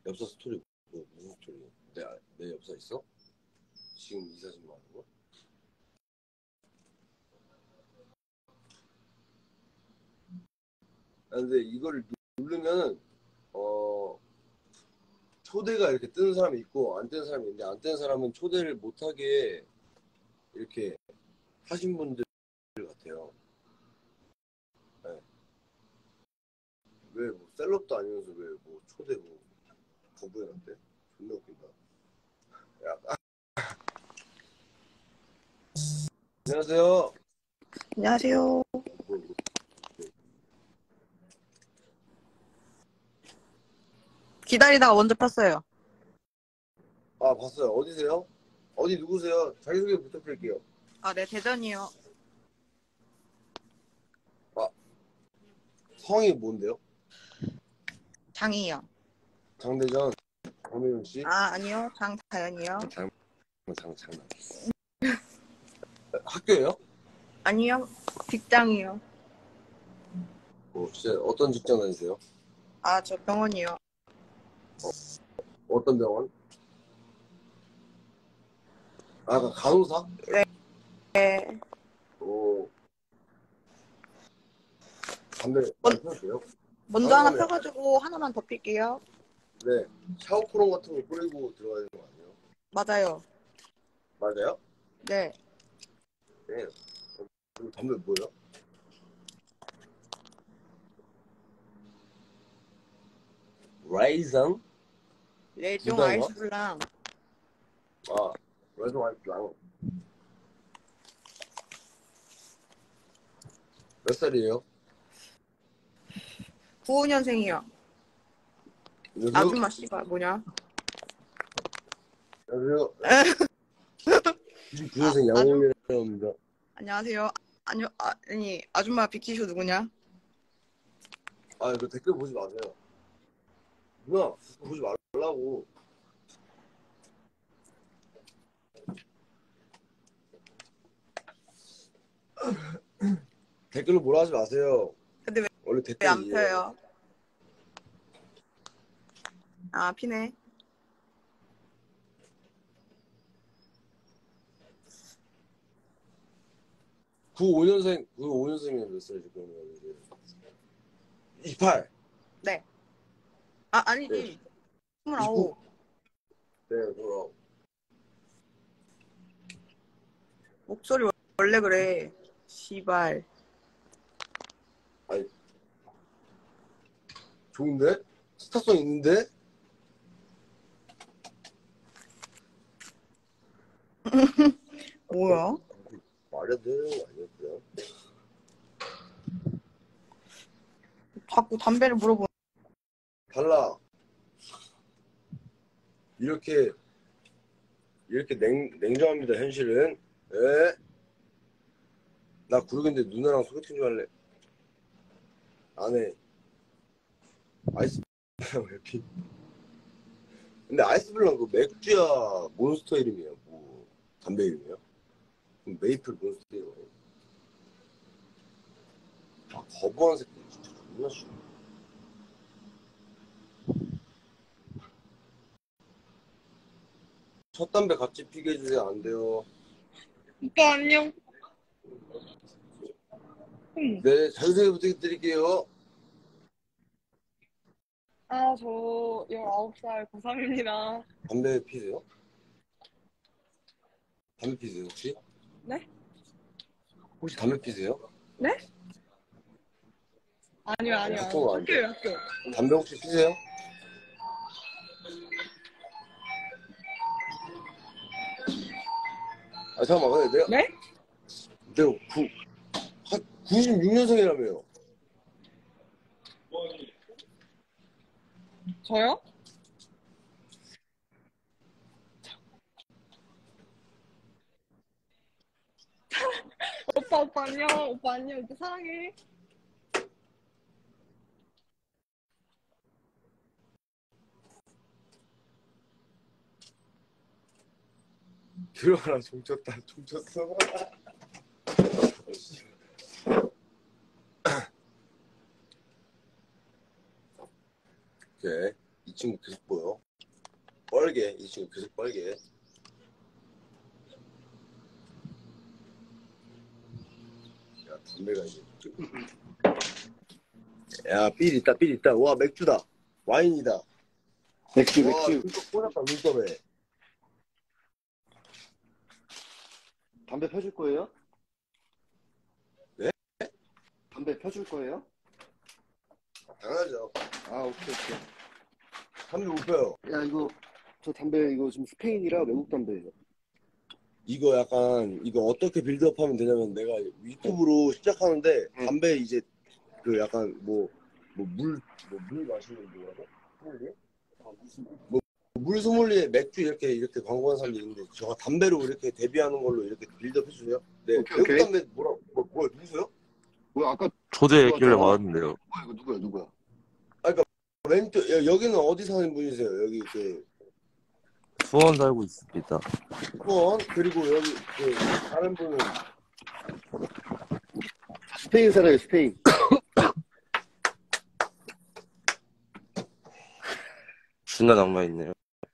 [SPEAKER 1] 엽사 스토리 뭐, 무슨 스토리? 내, 내 엽사 있어? 지금 이 사진 말하는 거? 아, 근데 이거를 누르면 어 초대가 이렇게 뜨는 사람이 있고 안 뜨는 사람이 있는데 안 뜨는 사람은 초대를 못하게 이렇게 하신 분들 같아요. 네. 왜 뭐 셀럽도 아니면서 왜 뭐 초대 뭐 거부해놨대? 존나 웃긴다. 야, 아. 안녕하세요.
[SPEAKER 4] 안녕하세요.
[SPEAKER 1] 뭐, 뭐, 네.
[SPEAKER 4] 기다리다가 먼저 팠어요.
[SPEAKER 1] 아 봤어요. 어디세요? 어디 누구세요? 자기소개 부탁드릴게요.
[SPEAKER 4] 아, 네, 대전이요.
[SPEAKER 1] 성이 뭔데요?
[SPEAKER 4] 장이요.
[SPEAKER 1] 장대전 정혜윤 씨?
[SPEAKER 4] 아, 아니요. 장다연이요.
[SPEAKER 1] 장, 장, 장난. 학교예요?
[SPEAKER 4] 아니요. 직장이요.
[SPEAKER 1] 뭐 진짜 어떤 직장 다니세요?
[SPEAKER 4] 아, 저 병원이요.
[SPEAKER 1] 어떤 병원? 아, 그 간호사?
[SPEAKER 4] 네.
[SPEAKER 1] 오. 담배 많이 피우세요?
[SPEAKER 4] 먼저 하나
[SPEAKER 1] 깜깜해요.
[SPEAKER 4] 펴가지고 하나만 더 필게요.
[SPEAKER 1] 네. 샤워크롬 같은 거 뿌리고 들어가야 되는 거 아니에요?
[SPEAKER 4] 맞아요.
[SPEAKER 1] 맞아요?
[SPEAKER 4] 네.
[SPEAKER 1] 네. 그리고 담배 뭐예요? 라이상?
[SPEAKER 4] 레종
[SPEAKER 1] 진짜요?
[SPEAKER 4] 아이스블랑.
[SPEAKER 1] 아, 라이상 아이스랑. 몇 살이에요?
[SPEAKER 4] 구오 년생이요.
[SPEAKER 1] 안녕하세요.
[SPEAKER 4] 아줌마 씨발 뭐냐?
[SPEAKER 1] 안녕하세요. 구십구 년생
[SPEAKER 4] 아,
[SPEAKER 1] 양홍래입니다.
[SPEAKER 4] 안녕하세요. 아니요, 아, 아니, 아줌마 비키쇼 누구냐?
[SPEAKER 1] 아, 이거 댓글 보지 마세요. 누나, 댓글 보지 말라고. 댓글로 뭐라 하지 마세요.
[SPEAKER 4] 근데 왜,
[SPEAKER 1] 원래
[SPEAKER 4] 왜
[SPEAKER 1] 댓글이
[SPEAKER 4] 안 펴요? 아, 피네.
[SPEAKER 1] 구십오 년생, 구십오 년생이면 몇 살이지, 그러면 이제. 이십팔.
[SPEAKER 4] 네. 아, 아니지.
[SPEAKER 1] 네.
[SPEAKER 4] 스물아홉.
[SPEAKER 1] 네, 그럼.
[SPEAKER 4] 목소리 원래 그래. 씨발.
[SPEAKER 1] 좋은데? 스타성 있는데?
[SPEAKER 4] 뭐야?
[SPEAKER 1] 말해도 되는 거 아니었어요?
[SPEAKER 4] 자꾸 담배를 물어보.
[SPEAKER 1] 달라. 이렇게, 이렇게 냉, 냉정합니다, 현실은. 예? 나 구르겠는데 누나랑 소개팅 좀 할래. 안 해. 아이스블랑 왜 피? 근데 아이스블랑 그 맥주야 몬스터 이름이야, 뭐 담배 이름이야? 그럼 메이플 몬스터 이름 아니야? 아, 거부한 새끼 진짜 존나 싫어. 첫 담배 같이 피게 해주세요. 안 돼요.
[SPEAKER 3] 오빠 안녕.
[SPEAKER 1] 네, 자유소개 부탁드릴게요.
[SPEAKER 3] 아, 저 열아홉 살 고삼입니다.
[SPEAKER 1] 담배 피세요? 담배 피세요, 혹시?
[SPEAKER 3] 네?
[SPEAKER 1] 혹시 담배 피세요?
[SPEAKER 3] 네? 아니요, 아니요.
[SPEAKER 1] 학교가 안
[SPEAKER 3] 학교요, 학교.
[SPEAKER 1] 담배 혹시 피세요? 아, 잠깐만, 근데 내가,
[SPEAKER 3] 네?
[SPEAKER 1] 내가 구, 한 구십육 년생이라며요.
[SPEAKER 3] 저요? 오빠, 오빠 안녕. 오빠 안녕. 오빠 사랑해.
[SPEAKER 1] 들어가라, 종쳤다, 종쳤어. 오케이. 친구 계속 보여. 뻘게, 이 친구 계속 뻘게. 야, 담배가 이제. 야, 삘 있다, 삘 있다. 와, 맥주다. 와인이다.
[SPEAKER 5] 맥주,
[SPEAKER 1] 와,
[SPEAKER 5] 맥주.
[SPEAKER 1] 눈썹 꽂았다, 눈썹에.
[SPEAKER 5] 담배 펴줄 거예요?
[SPEAKER 1] 네?
[SPEAKER 5] 담배 펴줄 거예요?
[SPEAKER 1] 당연하죠.
[SPEAKER 5] 아, 오케이, 오케이.
[SPEAKER 1] 담배 못 펴요.
[SPEAKER 5] 야, 이거, 저 담배, 이거 지금 스페인이라 외국 담배예요.
[SPEAKER 1] 이거 약간, 이거 어떻게 빌드업 하면 되냐면, 내가 유튜브로 시작하는데,
[SPEAKER 5] 응.
[SPEAKER 1] 담배 이제, 그 약간, 뭐, 뭐, 물, 뭐, 물 마시는 뭐라고? 소믈리에? 뭐, 물 소믈리에 맥주 이렇게, 이렇게 광고하는 사람이 있는데, 저가 담배로 이렇게 데뷔하는 걸로 이렇게 빌드업 해주세요. 네.
[SPEAKER 5] 오케이,
[SPEAKER 1] 외국
[SPEAKER 5] 오케이.
[SPEAKER 1] 담배 뭐라, 뭐, 뭐야, 누구세요?
[SPEAKER 5] 뭐야, 아까,
[SPEAKER 6] 초대 했길래
[SPEAKER 5] 누구야,
[SPEAKER 6] 받았는데요.
[SPEAKER 5] 누구야, 이거 누구야, 누구야?
[SPEAKER 1] 왼쪽, 여- 여기는 어디 사는 분이세요? 여기, 그,
[SPEAKER 6] 수원 살고 있습니다.
[SPEAKER 1] 수원, 그리고 여기, 그, 다른 분은,
[SPEAKER 5] 스페인 살아요, 스페인.
[SPEAKER 6] 중간 악마 있네요.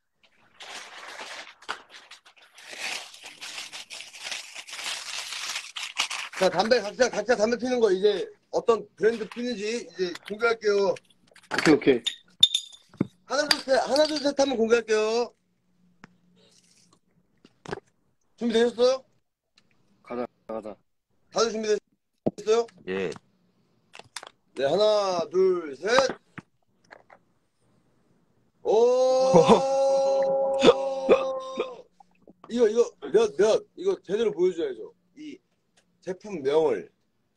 [SPEAKER 1] 자, 담배, 각자, 각자 담배 피는 거 이제 어떤 브랜드 피는지 이제 공개할게요.
[SPEAKER 5] 오케이, 오케이.
[SPEAKER 1] 하나, 둘, 셋, 하나, 둘, 셋 하면 공개할게요. 준비되셨어요?
[SPEAKER 5] 가자, 가자.
[SPEAKER 1] 다들 준비되셨어요?
[SPEAKER 6] 예.
[SPEAKER 1] 네, 하나, 둘, 셋. 오! 이거, 이거, 몇, 몇, 이거 제대로 보여줘야죠. 이 제품명을.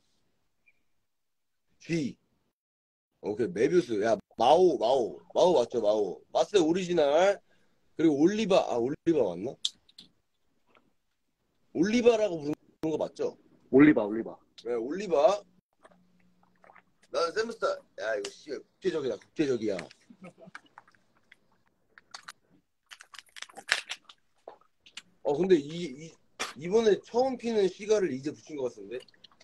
[SPEAKER 1] G. 오케이, 메비우스. 야, 마오, 마오. 마오 맞죠, 마오. 마스 오리지널. 그리고 올리바, 아, 올리바 맞나? 올리바라고 부르는 거 맞죠?
[SPEAKER 5] 올리바, 올리바.
[SPEAKER 1] 네, 올리바. 나는 샘스타. 야, 이거 씨, 국제적이다, 국제적이야. 어, 근데 이, 이, 이번에 처음 피는 시가를 이제 붙인 것 같은데?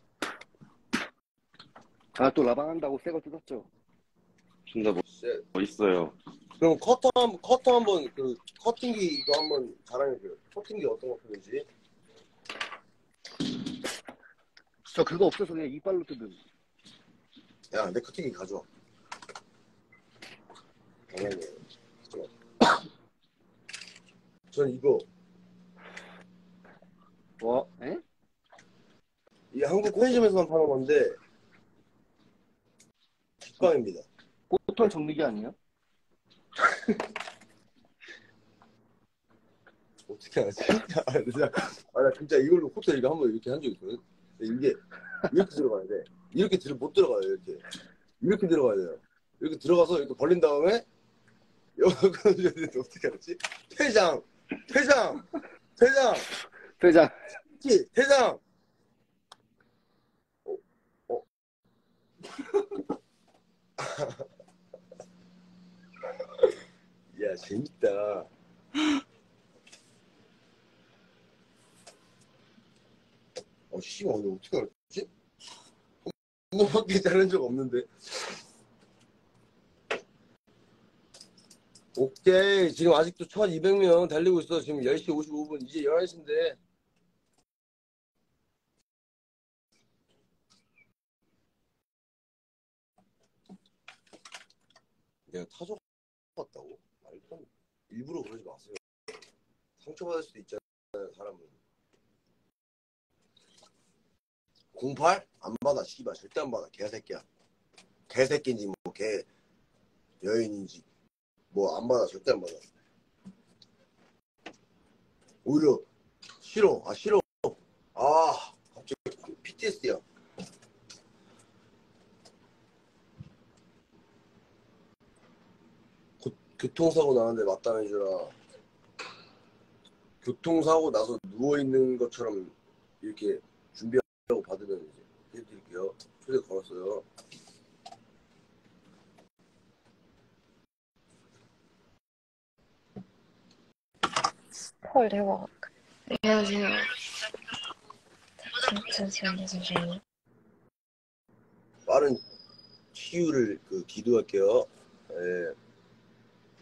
[SPEAKER 5] 아, 또 라방 한다고 새 거 뜯었죠?
[SPEAKER 6] 진짜 뭐,
[SPEAKER 1] 쉣.
[SPEAKER 6] 뭐 있어요.
[SPEAKER 1] 그럼 커터, 한, 커터 한번, 그, 커팅기 이거 한번 자랑해줘요. 커팅기 어떤 거 피는지.
[SPEAKER 5] 저 그거 없어서 그냥 이빨로 뜯은.
[SPEAKER 1] 야, 내 커팅기 가져와. 잠깐만요. 전 이거,
[SPEAKER 5] 와, 에?
[SPEAKER 1] 이 한국 편의점에서만 파는 건데, 직방입니다.
[SPEAKER 5] 꽃털 정리기 아니에요?
[SPEAKER 1] 어떻게 하지? 아, 나 진짜, 아, 나 진짜 이걸로 호텔 이거 한번 이렇게 한 적 있거든? 근데 이게, 이렇게 들어가야 돼. 이렇게 들어, 못 들어가요, 이렇게. 이렇게 들어가야 돼요. 이렇게 들어가서 이렇게 벌린 다음에, 여기, 어떻게 하지? 퇴장! 퇴장! 퇴장!
[SPEAKER 5] 회장.
[SPEAKER 1] 키, 퇴장! 어, 어. 야, 재밌다. 어, 씨, 오늘 어떻게 알았지? 한 번밖에 자른 적 없는데. 오케이. 지금 아직도 천이백 명 달리고 있어. 지금 열 시 오십오 분. 이제 열한 시인데. 내가 타조 같다고? 말도 안 돼. 일부러 그러지 마세요. 상처받을 수도 있잖아요, 사람은. 공팔? 안 받아, 씨발. 절대 안 받아. 개새끼야. 개새끼인지, 뭐, 개, 여인인지. 뭐, 안 받아. 절대 안 받아. 오히려, 싫어. 아, 싫어. 아, 갑자기 피티에스디야. 곧 교통사고 나는데 맞다해주라. 교통사고 나서 누워있는 것처럼 이렇게 준비하고 받으면 이제 해드릴게요. 초대 걸었어요.
[SPEAKER 7] 헐 대박. 안녕하세요. 잠시만요, 잠시만요.
[SPEAKER 1] 빠른 치유를 그 기도할게요. 예.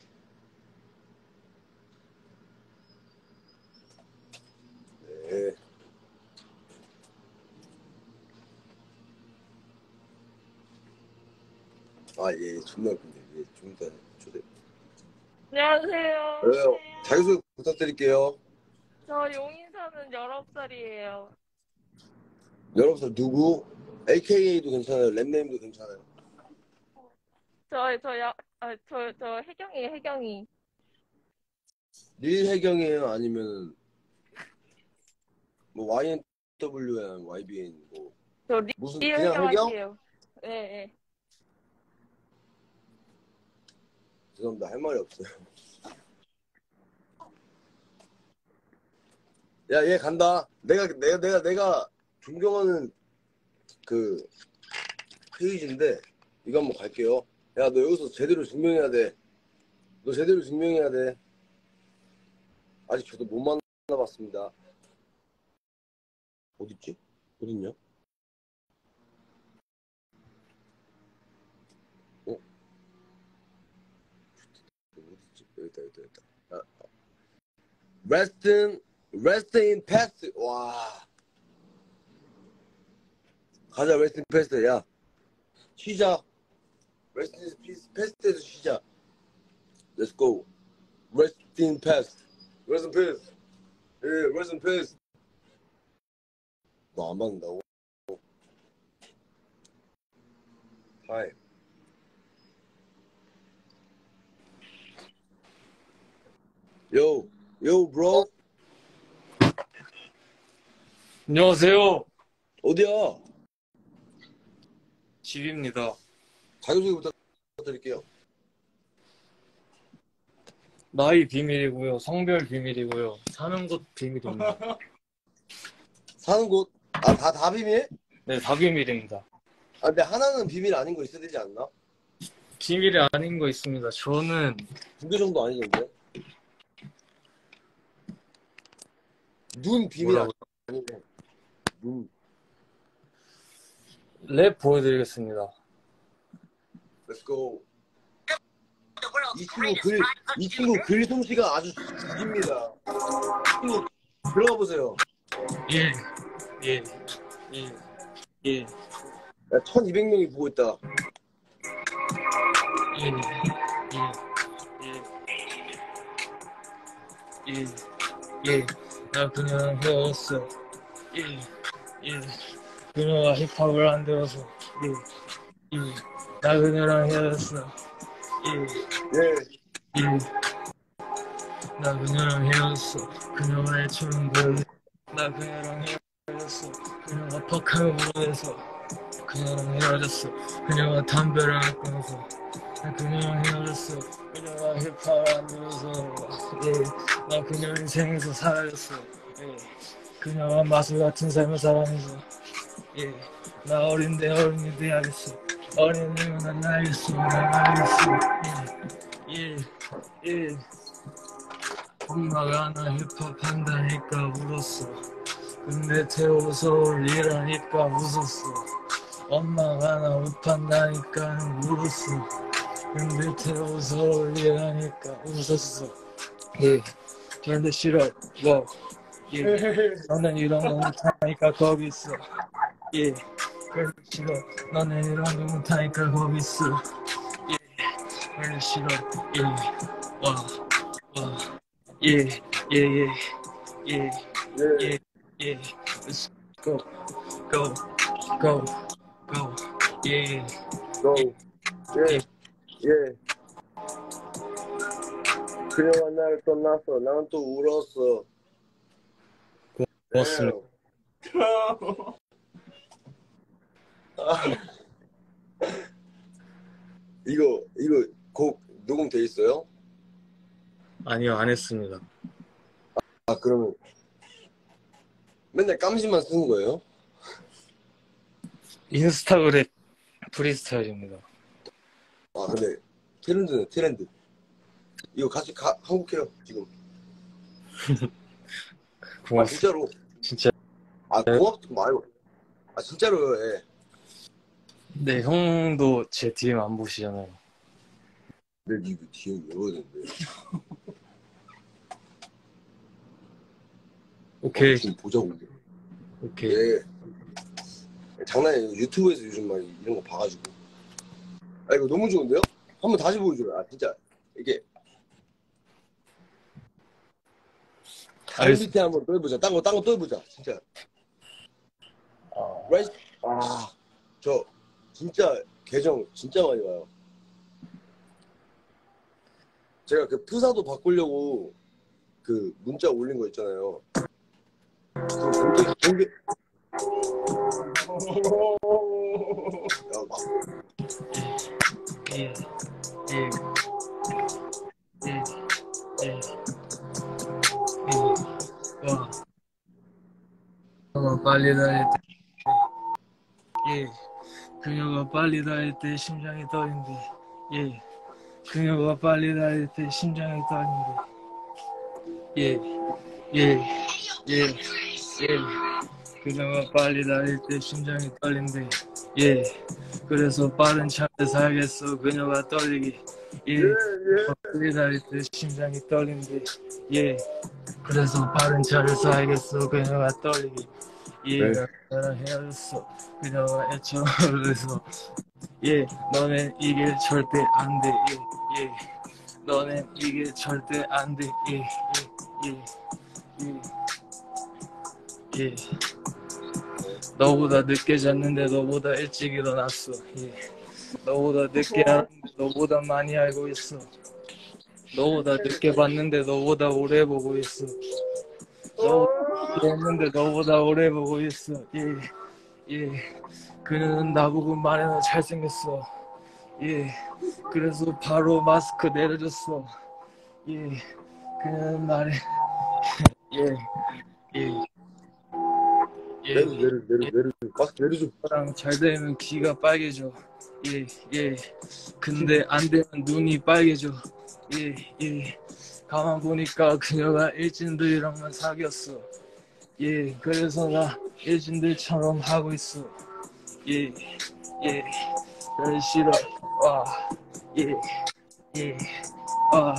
[SPEAKER 1] 예. 아, 예, 존나 근데, 예, 좀 이따 초대.
[SPEAKER 3] 안녕하세요.
[SPEAKER 1] 네, 자기소개 부탁드릴게요.
[SPEAKER 3] 저 용인 사는 열아홉 살이에요.
[SPEAKER 1] 여러분, 누구? 에이케이에이도 괜찮아요. 랩네임도 괜찮아요.
[SPEAKER 3] 저, 저, 야, 아, 저, 저 혜경이에요, 혜경이.
[SPEAKER 1] 릴혜경이에요? 아니면, 뭐, 와이엔더블유엔, 와이비엔, 뭐.
[SPEAKER 3] 저 리,
[SPEAKER 1] 무슨,
[SPEAKER 3] 리
[SPEAKER 1] 그냥
[SPEAKER 3] 혜경
[SPEAKER 1] 혜경?
[SPEAKER 3] 할게요. 네, 네.
[SPEAKER 1] 죄송합니다. 할 말이 없어요. 야, 얘 간다. 내가, 내가, 내가, 내가 존경하는 그 페이지인데, 이거 한번 갈게요. 야, 너 여기서 제대로 증명해야 돼. 너 제대로 증명해야 돼. 아직 저도 못 만나봤습니다. 어딨지? 어딨냐? 어? 어딨지? 여기다, 여기다, 여기다. 아, Rest in, rest in past. 와. 가자, rest in past. 야. 쉬자. rest in past에서 쉬자. Let's go. rest in past. rest in past. 예, rest in past. 너 안 받는다고? 하이. 요, 요, 브로.
[SPEAKER 8] 안녕하세요.
[SPEAKER 1] 어디야?
[SPEAKER 8] 집입니다.
[SPEAKER 1] 자기소개 부탁드릴게요.
[SPEAKER 8] 나이 비밀이고요. 성별 비밀이고요. 사는 곳 비밀입니다.
[SPEAKER 1] 사는 곳? 아, 다, 다 비밀?
[SPEAKER 8] 네, 다 비밀입니다.
[SPEAKER 1] 아, 근데 하나는 비밀 아닌 거 있어야 되지 않나?
[SPEAKER 8] 비밀이 아닌 거 있습니다. 저는
[SPEAKER 1] 두 개 정도 아니던데? 눈 비밀
[SPEAKER 8] 뭐라고?
[SPEAKER 1] 아니네. 눈.
[SPEAKER 8] 랩 보여드리겠습니다.
[SPEAKER 1] Let's go. 이 친구 글, 이 친구 글 솜씨가 아주 죽입니다. 이 친구 들어가 보세요.
[SPEAKER 8] 예, 예, 예, 예,
[SPEAKER 1] 야, 천이백 명이 보고 있다.
[SPEAKER 8] 예, 예, 예, 예, 예. 나 그냥 헤어졌어. 예, 예. 그녀가 힙합을 안 들어서. 예, 예. 나 그녀랑 헤어졌어. 예.
[SPEAKER 1] 예.
[SPEAKER 8] 예. 나 그녀랑 헤어졌어. 그녀가 애처럼 보여. 나 그녀랑 헤어졌어. 그녀가 퍽하게 보여서. 그녀랑 헤어졌어. 그녀가 담배를 안 끊어서. 나 그녀랑 헤어졌어. 그녀가 힙합을 안 들어서. 예. 나 그녀 인생에서 사라졌어. 예. 그녀가 마술 같은 삶을 살아면서. 예. 나 어린데 어른이 돼야겠어. 어린이면 난 알겠어. 난 알겠어. 예. 예. 예. 엄마가 나 힙합 한다니까 울었어. 근데 태워서 올리라니까 웃었어. 엄마가 나 힙한다니까 울었어. 근데 태워서 올리라니까 웃었어. 예. 그런데 싫어. 뭐. 예. 너는 이런 거 못하니까 거기 있어. 예. 그런데 싫어. 너는 이런 거 못하니까 거기 있어. 예. 그런데 싫어. 예. 와. 와. 예, 예, 예, 예, 예, 예, let's go, go, go, go, 예,
[SPEAKER 1] go. 예. 예. 그녀가 나를 떠났어. 나는 또 울었어.
[SPEAKER 8] 고맙습니다.
[SPEAKER 1] 이거, 이거 곡 녹음돼 있어요?
[SPEAKER 8] 아니요, 안 했습니다.
[SPEAKER 1] 아, 그러면 맨날 깜지만 쓰는 거예요?
[SPEAKER 8] 인스타그램 프리스타일입니다.
[SPEAKER 1] 아, 근데 트렌드네, 트렌드. 이거 같이 가, 한국해요, 지금. 아,
[SPEAKER 8] 고맙습니다.
[SPEAKER 1] 진짜로.
[SPEAKER 8] 진짜.
[SPEAKER 1] 아, 고맙고 말고. 아, 진짜로요, 예.
[SPEAKER 8] 네, 형도 제 디엠 안 보시잖아요.
[SPEAKER 1] 내 리뷰 뒤에 외워야 되는데.
[SPEAKER 8] 오케이.
[SPEAKER 1] 지금 보자고.
[SPEAKER 8] 오케이.
[SPEAKER 1] 예. 장난이에요. 유튜브에서 요즘 막 이런 거 봐가지고. 아, 이거 너무 좋은데요? 한번 다시 보여줘요. 아, 진짜. 이게. 다른
[SPEAKER 8] 알겠-
[SPEAKER 1] 밑에 한번 또 해보자. 딴 거, 딴 거 또 해보자. 진짜.
[SPEAKER 8] 어,
[SPEAKER 1] 라이스. 아, 저, 진짜, 계정 진짜 많이 와요. 제가 그 프사도 바꾸려고 그 문자 올린 거 있잖아요. 그 공개, 공개. 야, 막.
[SPEAKER 8] 예. 예. 예. 예. 예. 와. 그녀가 빨리 다닐 때. 예. 그녀가 빨리 다닐 때 심장이 떨린대. 예. 그녀가 빨리 다닐 때 심장이 떨린대. 예. 예. 예. 예. 그녀가 빨리 다닐 때 심장이 떨린대. 예. 그래서 빠른 차를 사야겠어. 그녀가 떨리기. 예. 빨리 다닐 때 심장이 떨린대. 예. 그래서 빠른 차를 사야겠어. 그녀가 떨리기. 예.
[SPEAKER 1] 네.
[SPEAKER 8] 나랑 헤어졌어. 그녀가 애처럼 그래서 예. 너넨 이게 절대 안 돼. 예. 예. 너넨 이게 절대 안 돼. 예. 예. 예. 예. 예. 너보다 늦게 잤는데 너보다 일찍 일어났어. 예. 너보다 늦게 알았는데 너보다 많이 알고 있어. 너보다 늦게 봤는데 너보다 오래 보고 있어. 너보다 했는데 너보다 오래 보고 있어. 예. 예. 그는 나보고 말해는 잘생겼어. 예. 그래서 바로 마스크 내려줬어. 예. 그는 말해. 예. 예. 예.
[SPEAKER 1] 내려, 내려, 내려, 내려. 마스크 내려줘.
[SPEAKER 8] 랑 잘 되면 귀가 빨개져. 예, 예. 근데 안 되면 눈이 빨개져. 예, 예. 가만 보니까 그녀가 일진들이랑만 사귀었어. 예, 그래서 나 일진들처럼 하고 있어. 예, 예. 별 싫어. 와, 예, 예. 아.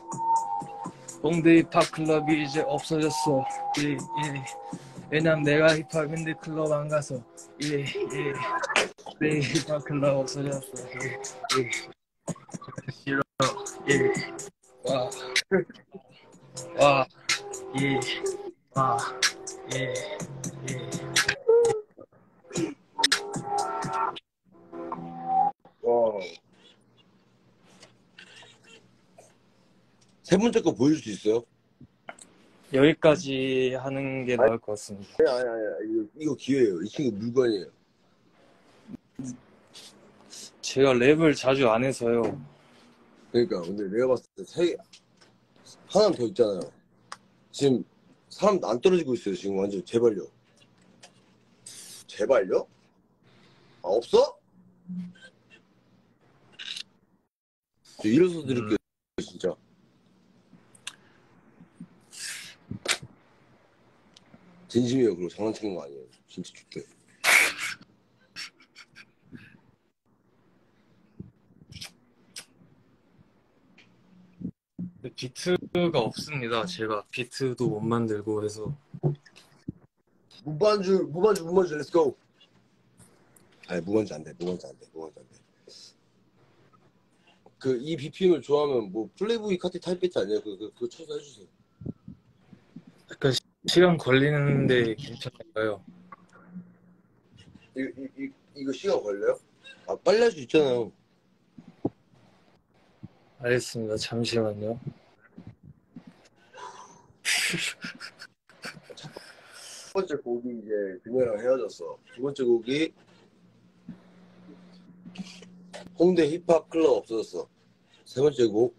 [SPEAKER 8] 홍대 힙합 클럽이 이제 없어졌어. 예, 예. 왜냐면 내가 힙합인데 클럽 안 가서. 예, 예. 내 힙합 클럽 없어졌어. 예, 예. 싫어. 예. 와. 와. 예. 와. 예. 예.
[SPEAKER 1] 와. 세 번째 거 보여줄 수 있어요?
[SPEAKER 8] 여기까지 하는 게 나을 것 같습니다.
[SPEAKER 1] 아니, 아니, 아니. 이거, 이거 기회예요. 이 친구 물건이에요.
[SPEAKER 8] 제가 랩을 자주 안 해서요.
[SPEAKER 1] 그러니까, 근데 내가 봤을 때 세, 하나 더 있잖아요. 지금 사람 안 떨어지고 있어요. 지금 완전 제발요. 제발요? 아, 없어? 저 일어서 드릴게요. 진짜. 진심이에요. 그리고 장난치는 거 아니에요. 진짜 좋대.
[SPEAKER 8] 비트가 없습니다. 제가 비트도 못 만들고 해서.
[SPEAKER 1] 무반주, 무반주, 무반주, 렛츠고. 아니, 무반주 안 돼, 무반주 안 돼, 무반주 안 돼. 그, 이 비피엠을 좋아하면 뭐, 플레이보이 카티 타입겠지 아니에요? 그, 그, 그거 쳐서 해주세요.
[SPEAKER 8] 약간 시간 걸리는데 괜찮을까요?
[SPEAKER 1] 이, 이, 이, 이거 시간 걸려요? 아, 빨리 할 수 있잖아요.
[SPEAKER 8] 알겠습니다. 잠시만요.
[SPEAKER 1] 첫 번째 곡이 이제 그녀랑 헤어졌어. 두 번째 곡이 홍대 힙합 클럽 없어졌어. 세 번째 곡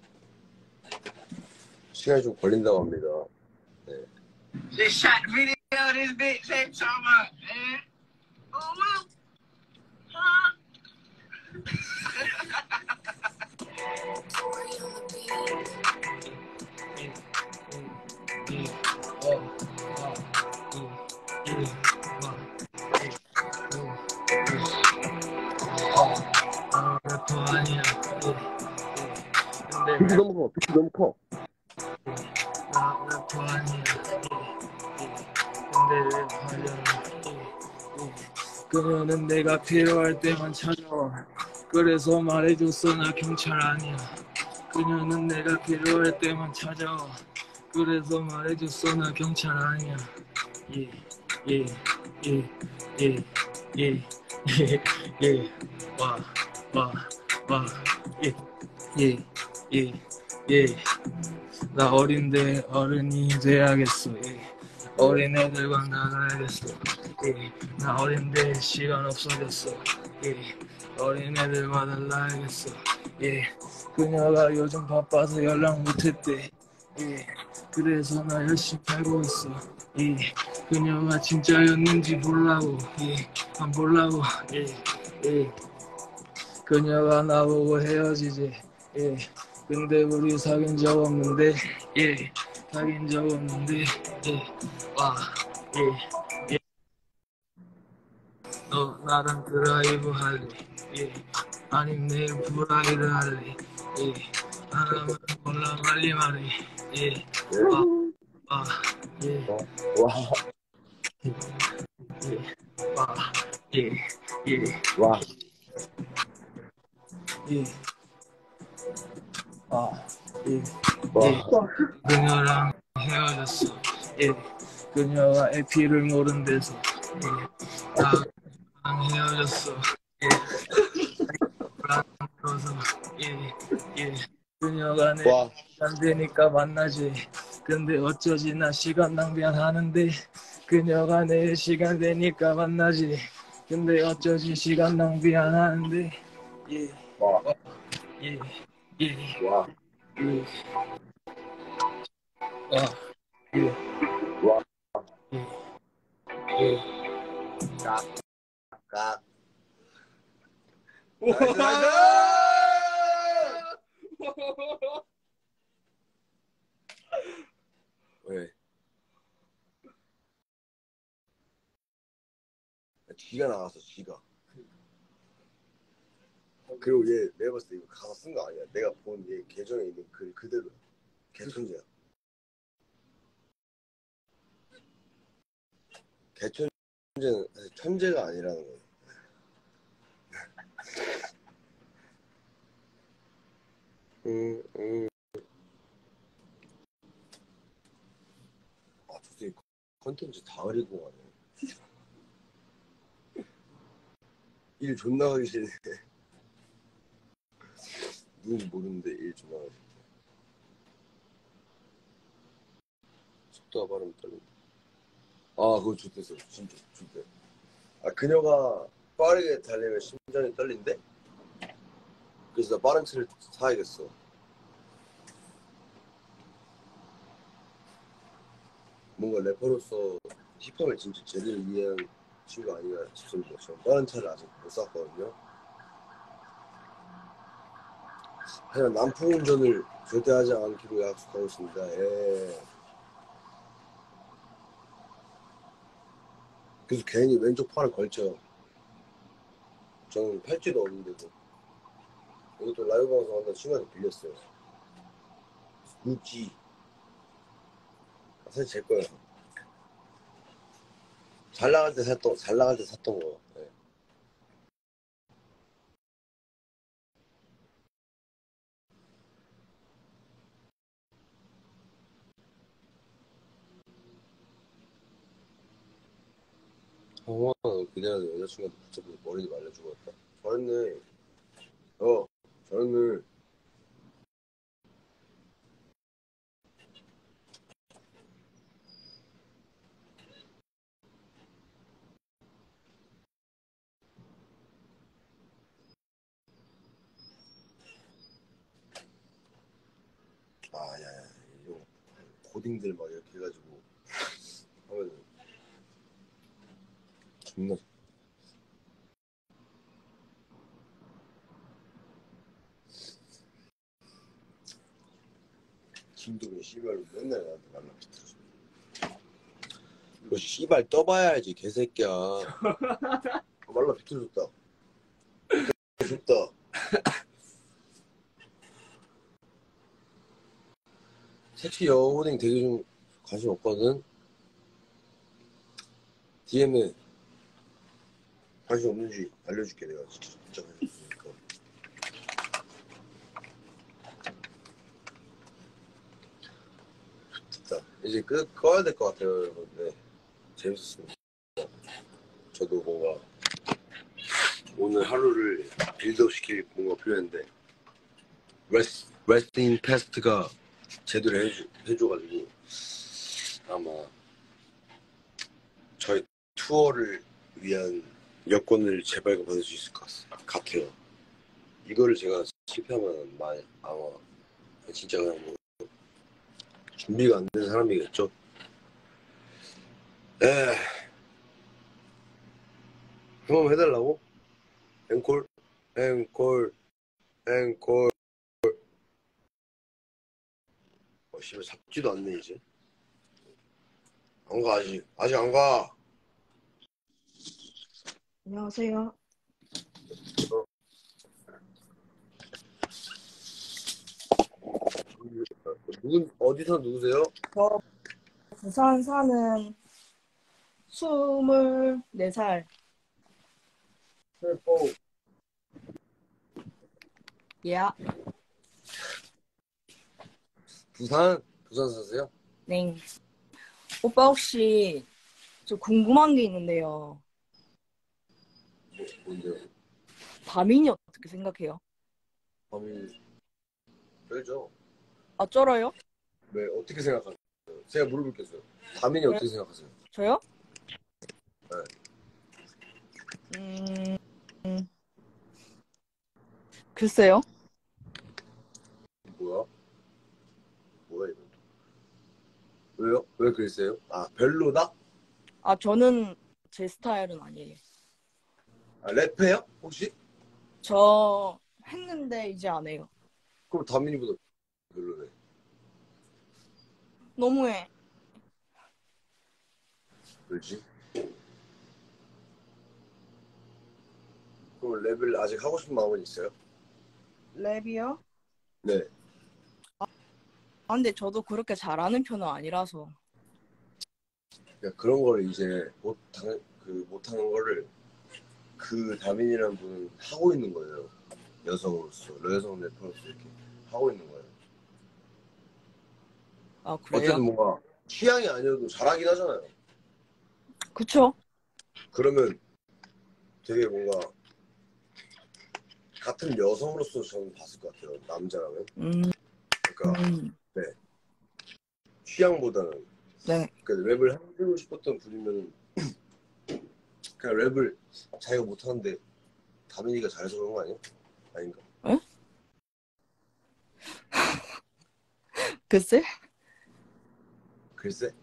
[SPEAKER 1] 시간이 좀 걸린다고 합니다. 네.
[SPEAKER 9] They shot the video of this bitch. They talking about, man. Oh, well. Huh?
[SPEAKER 1] 비트 너무 커, 비트 너무 커.
[SPEAKER 8] 데를 하려는 그녀는 내가 필요할 때만 찾아와. 그래서 말해줬어 나 경찰 아니야. 그녀는 내가 필요할 때만 찾아와. 그래서 말해줬어 나 경찰 아니야. 예, 예, 예, 예, 예, 예, 예, 와, 와, 와, 예, 예, 예, 예. 나 어린데 어른이 돼야겠어. 예. 어린애들과 나가야겠어. 예. 나 어린데 시간 없어졌어. 예. 어린애들과 달라야겠어. 예. 그녀가 요즘 바빠서 연락 못했대. 예. 그래서 나 열심히 살고 있어. 예. 그녀가 진짜였는지 보려고. 예. 안 보려고. 예. 예. 그녀가 나보고 헤어지지. 예. 근데 우리 사귄 적 없는데. 예. 사귄 적 없는데. 예. 와. 예. 예. 너 나랑 드라이브 할래? 예. 아님 내일 브라이드 할래? 예. 하나만 몰라 빨리 말해. 예. 와. 와. 예.
[SPEAKER 1] 와,
[SPEAKER 8] 예. 와. 예. 예.
[SPEAKER 1] 와.
[SPEAKER 8] 예. 아. 예.
[SPEAKER 1] 와.
[SPEAKER 8] 예. 그녀랑 헤어졌어. 예. 그녀가 에피를 모른 데서. 예. 나랑 헤어졌어. 예. 불안해서. 예. 예. 그녀가 내
[SPEAKER 1] 와.
[SPEAKER 8] 안 되니까 만나지. 근데 어쩌지 나 시간 낭비하는데. 그녀가 내 시간 되니까 만나지. 근데 어쩌지 시간 낭비 안 하는데. 예.
[SPEAKER 1] 와.
[SPEAKER 8] 예. 예.
[SPEAKER 1] 와.
[SPEAKER 8] 예. 와. 예.
[SPEAKER 1] 와.
[SPEAKER 8] 예. 예.
[SPEAKER 1] 깍. 깍. 왜? 쥐가 나왔어, 쥐가. 그리고 얘 내가 봤을 때 이거 가사 쓴 거 아니야. 내가 본 얘 계정에 있는 글 그대로야. 개천재야. 개천재는 사실 천재가 아니라는 거야. 음, 음. 아, 저새 컨텐츠 다 흐리고 가네. 일 존나 하기 싫네. 누군지 모르는데 일 존나 하기 싫네. 속도가 빠르면 떨린다. 아, 그거 좋댔어. 진짜 좋대. 아, 그녀가 빠르게 달리면 심장이 떨린대? 그래서 나 빠른 차를 사야겠어. 뭔가 래퍼로서 힙합을 진짜 제대로 이해한 친구가 아닌가 싶습니다. 저 빠른 차를 아직 못 샀거든요. 하지만 난폭 운전을 절대 하지 않기로 약속하고 있습니다. 예. 그래서 괜히 왼쪽 팔을 걸쳐. 저는 팔찌도 없는데도. 이것도 라이브 방송 한다 친구한테 빌렸어요. 구찌. 사실 제 거예요. 잘 나갈 때 샀던, 잘 나갈 때 샀던 거. 네. 어, 그냥 여자친구한테 붙잡고 머리도 말려주고 왔다. 잘했네. 어, 잘했네. 아, 야, 야, 이거 고딩들 막 이렇게 해가지고 하면은 존나. 김동현 씨발로 맨날 나한테 말라 비틀어줘. 이거 씨발 떠봐야 알지 개새끼야. 어, 말라 비틀어줬다. 좋다. 섹시 여고딩 되게 좀 관심 없거든. 디엠에 관심 없는지 알려줄게 내가 진짜 진짜 관심 없으니까. 됐다. 이제 끝 꺼야 될 것 같아요 여러분. 네, 재밌었습니다. 저도 뭔가 오늘 하루를 빌드업 시킬 뭔가 필요했는데 레스, 레스팅 테스트가 제대로 해주, 해줘가지고 아마 저희 투어를 위한 여권을 재발급받을 수 있을 것 같아요. 이거를 제가 실패하면 많이 아마 진짜 그냥 뭐 준비가 안 된 사람이겠죠. 에 한번 해달라고? 앵콜? 앵콜 앵콜 어 씨발 잡지도 않네 이제. 안 가 아직 아직 안 가.
[SPEAKER 4] 안녕하세요.
[SPEAKER 1] 누군 어디서 누구세요?
[SPEAKER 4] 저 부산 사는 스물네 살.
[SPEAKER 1] 어.
[SPEAKER 4] 야.
[SPEAKER 1] 부산 부산 사세요?
[SPEAKER 4] 네. 오빠 혹시 저 궁금한 게 있는데요.
[SPEAKER 1] 뭔데요?
[SPEAKER 4] 다민이 어떻게 생각해요?
[SPEAKER 1] 범인 쩔죠.
[SPEAKER 4] 아 쩔어요?
[SPEAKER 1] 네 어떻게 생각하세요? 제가 물어볼게요. 다민이
[SPEAKER 4] 네.
[SPEAKER 1] 어떻게 생각하세요?
[SPEAKER 4] 저요?
[SPEAKER 1] 네.
[SPEAKER 4] 음, 음 글쎄요.
[SPEAKER 1] 뭐야? 뭐야 이거? 왜요? 왜 그랬어요? 아 별로다?
[SPEAKER 4] 아 저는 제 스타일은 아니에요.
[SPEAKER 1] 아 래퍼예요? 혹시?
[SPEAKER 4] 저 했는데 이제 안 해요.
[SPEAKER 1] 그럼 다민이보다 별로네.
[SPEAKER 4] 너무해.
[SPEAKER 1] 왜지? 그럼 랩을 아직 하고 싶은 마음은 있어요?
[SPEAKER 4] 랩이요?
[SPEAKER 1] 네.
[SPEAKER 4] 아 근데 저도 그렇게 잘하는 편은 아니라서.
[SPEAKER 1] 그러니까 그런 거를 이제 못하는 그 못하는 거를 그 다민이라는 분은 하고 있는 거예요. 여성으로서 여성 래퍼로서 이렇게 하고 있는 거예요.
[SPEAKER 4] 아 그래요?
[SPEAKER 1] 어쨌든 뭔가 취향이 아니어도 잘하긴 하잖아요.
[SPEAKER 4] 그쵸?
[SPEAKER 1] 그러면 되게 뭔가 같은 여성으로서 저는 봤을 것 같아요. 남자라면.
[SPEAKER 4] 음,
[SPEAKER 1] 그러니까
[SPEAKER 4] 음.
[SPEAKER 1] 네 취향보다는
[SPEAKER 4] 네.
[SPEAKER 1] 그러니까 랩을 하고 싶었던 분이면 그냥 랩을 자기가 못하는데 다민이가 잘해서 그런 거 아니야? 아닌가?
[SPEAKER 4] 에? 글쎄?
[SPEAKER 1] 글쎄?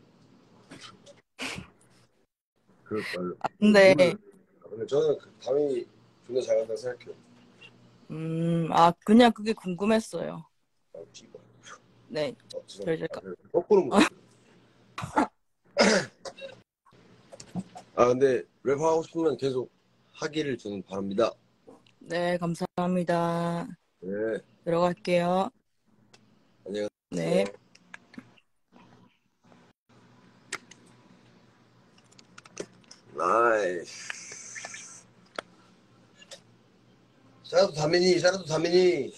[SPEAKER 1] 그럴까요?
[SPEAKER 4] 근데
[SPEAKER 1] 근데 저는 그 다민이 존나 잘한다고 생각해요.
[SPEAKER 4] 음, 아 그냥 그게 궁금했어요.
[SPEAKER 1] 아, 씨발.
[SPEAKER 4] 네.
[SPEAKER 1] 어,
[SPEAKER 4] 저
[SPEAKER 1] 죄송합니다.
[SPEAKER 4] 이제
[SPEAKER 1] 아, 그래. 거꾸로 물었어요. 아 근데 랩 하고 싶으면 계속 하기를 저는 바랍니다.
[SPEAKER 4] 네, 감사합니다.
[SPEAKER 1] 네.
[SPEAKER 4] 들어갈게요.
[SPEAKER 1] 안녕히
[SPEAKER 4] 네.
[SPEAKER 1] 가세요. 나이스. 샤라도 다민이, 샤라도 다민이.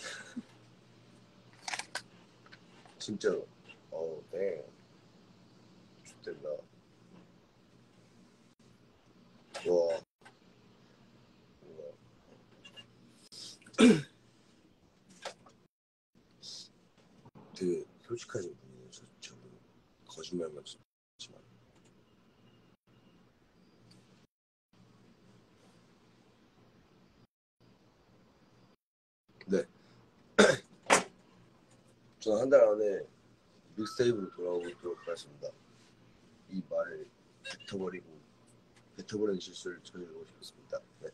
[SPEAKER 1] 진짜로. 어우, 땡. 좋댄다. 와. 되게 솔직하신 분이에요. 저, 저분. 거짓말만 치지만. 네. 저는 한 달 안에 믹스테이프로 돌아오도록 하겠습니다. 이 말을 뱉어버리고 뱉어버리는 실수를 저지르고 싶습니다. 네.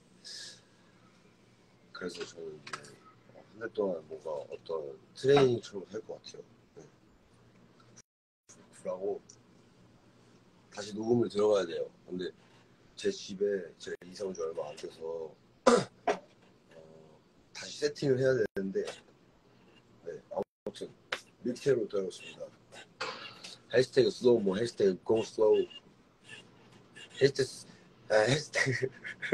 [SPEAKER 1] 그래서 저는 이제 한 달 동안 뭔가 어떤 트레이닝처럼 할 것 같아요. 네. 라고 다시 녹음을 들어가야 돼요. 근데 제 집에 제가 이사 온 지 얼마 안 돼서 어, 다시 세팅을 해야 되는데 네, 아무튼 믹스테이프로 돌아오겠습니다. 해시태그 슬로우 뭐 해시태그 고 슬로우 해시태그 아, 해시태그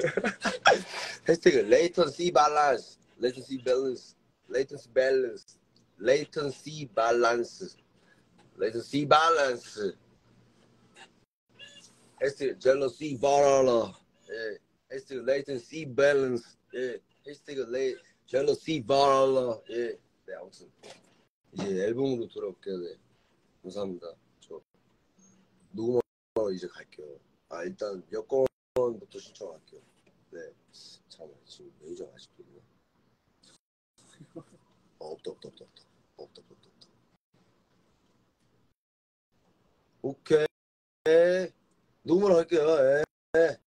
[SPEAKER 1] 해시태그 latency balance latency balance latency balance latency balance latency balance 해시태그 jealousy balance 예 해시태그 latency balance 예 해시태그 레 jealousy balance 예 네 아무튼 이제 앨범으로 돌아올게요. 네 감사합니다. 저 녹음 이제 갈게요. 아 일단 여권부터 신청할게요. 네 잠깐만 지금 매니저 아직도 있나? 어 없다 없다 없다 없다 없다 없다 없다. 오케이 녹음을 할게요. 예.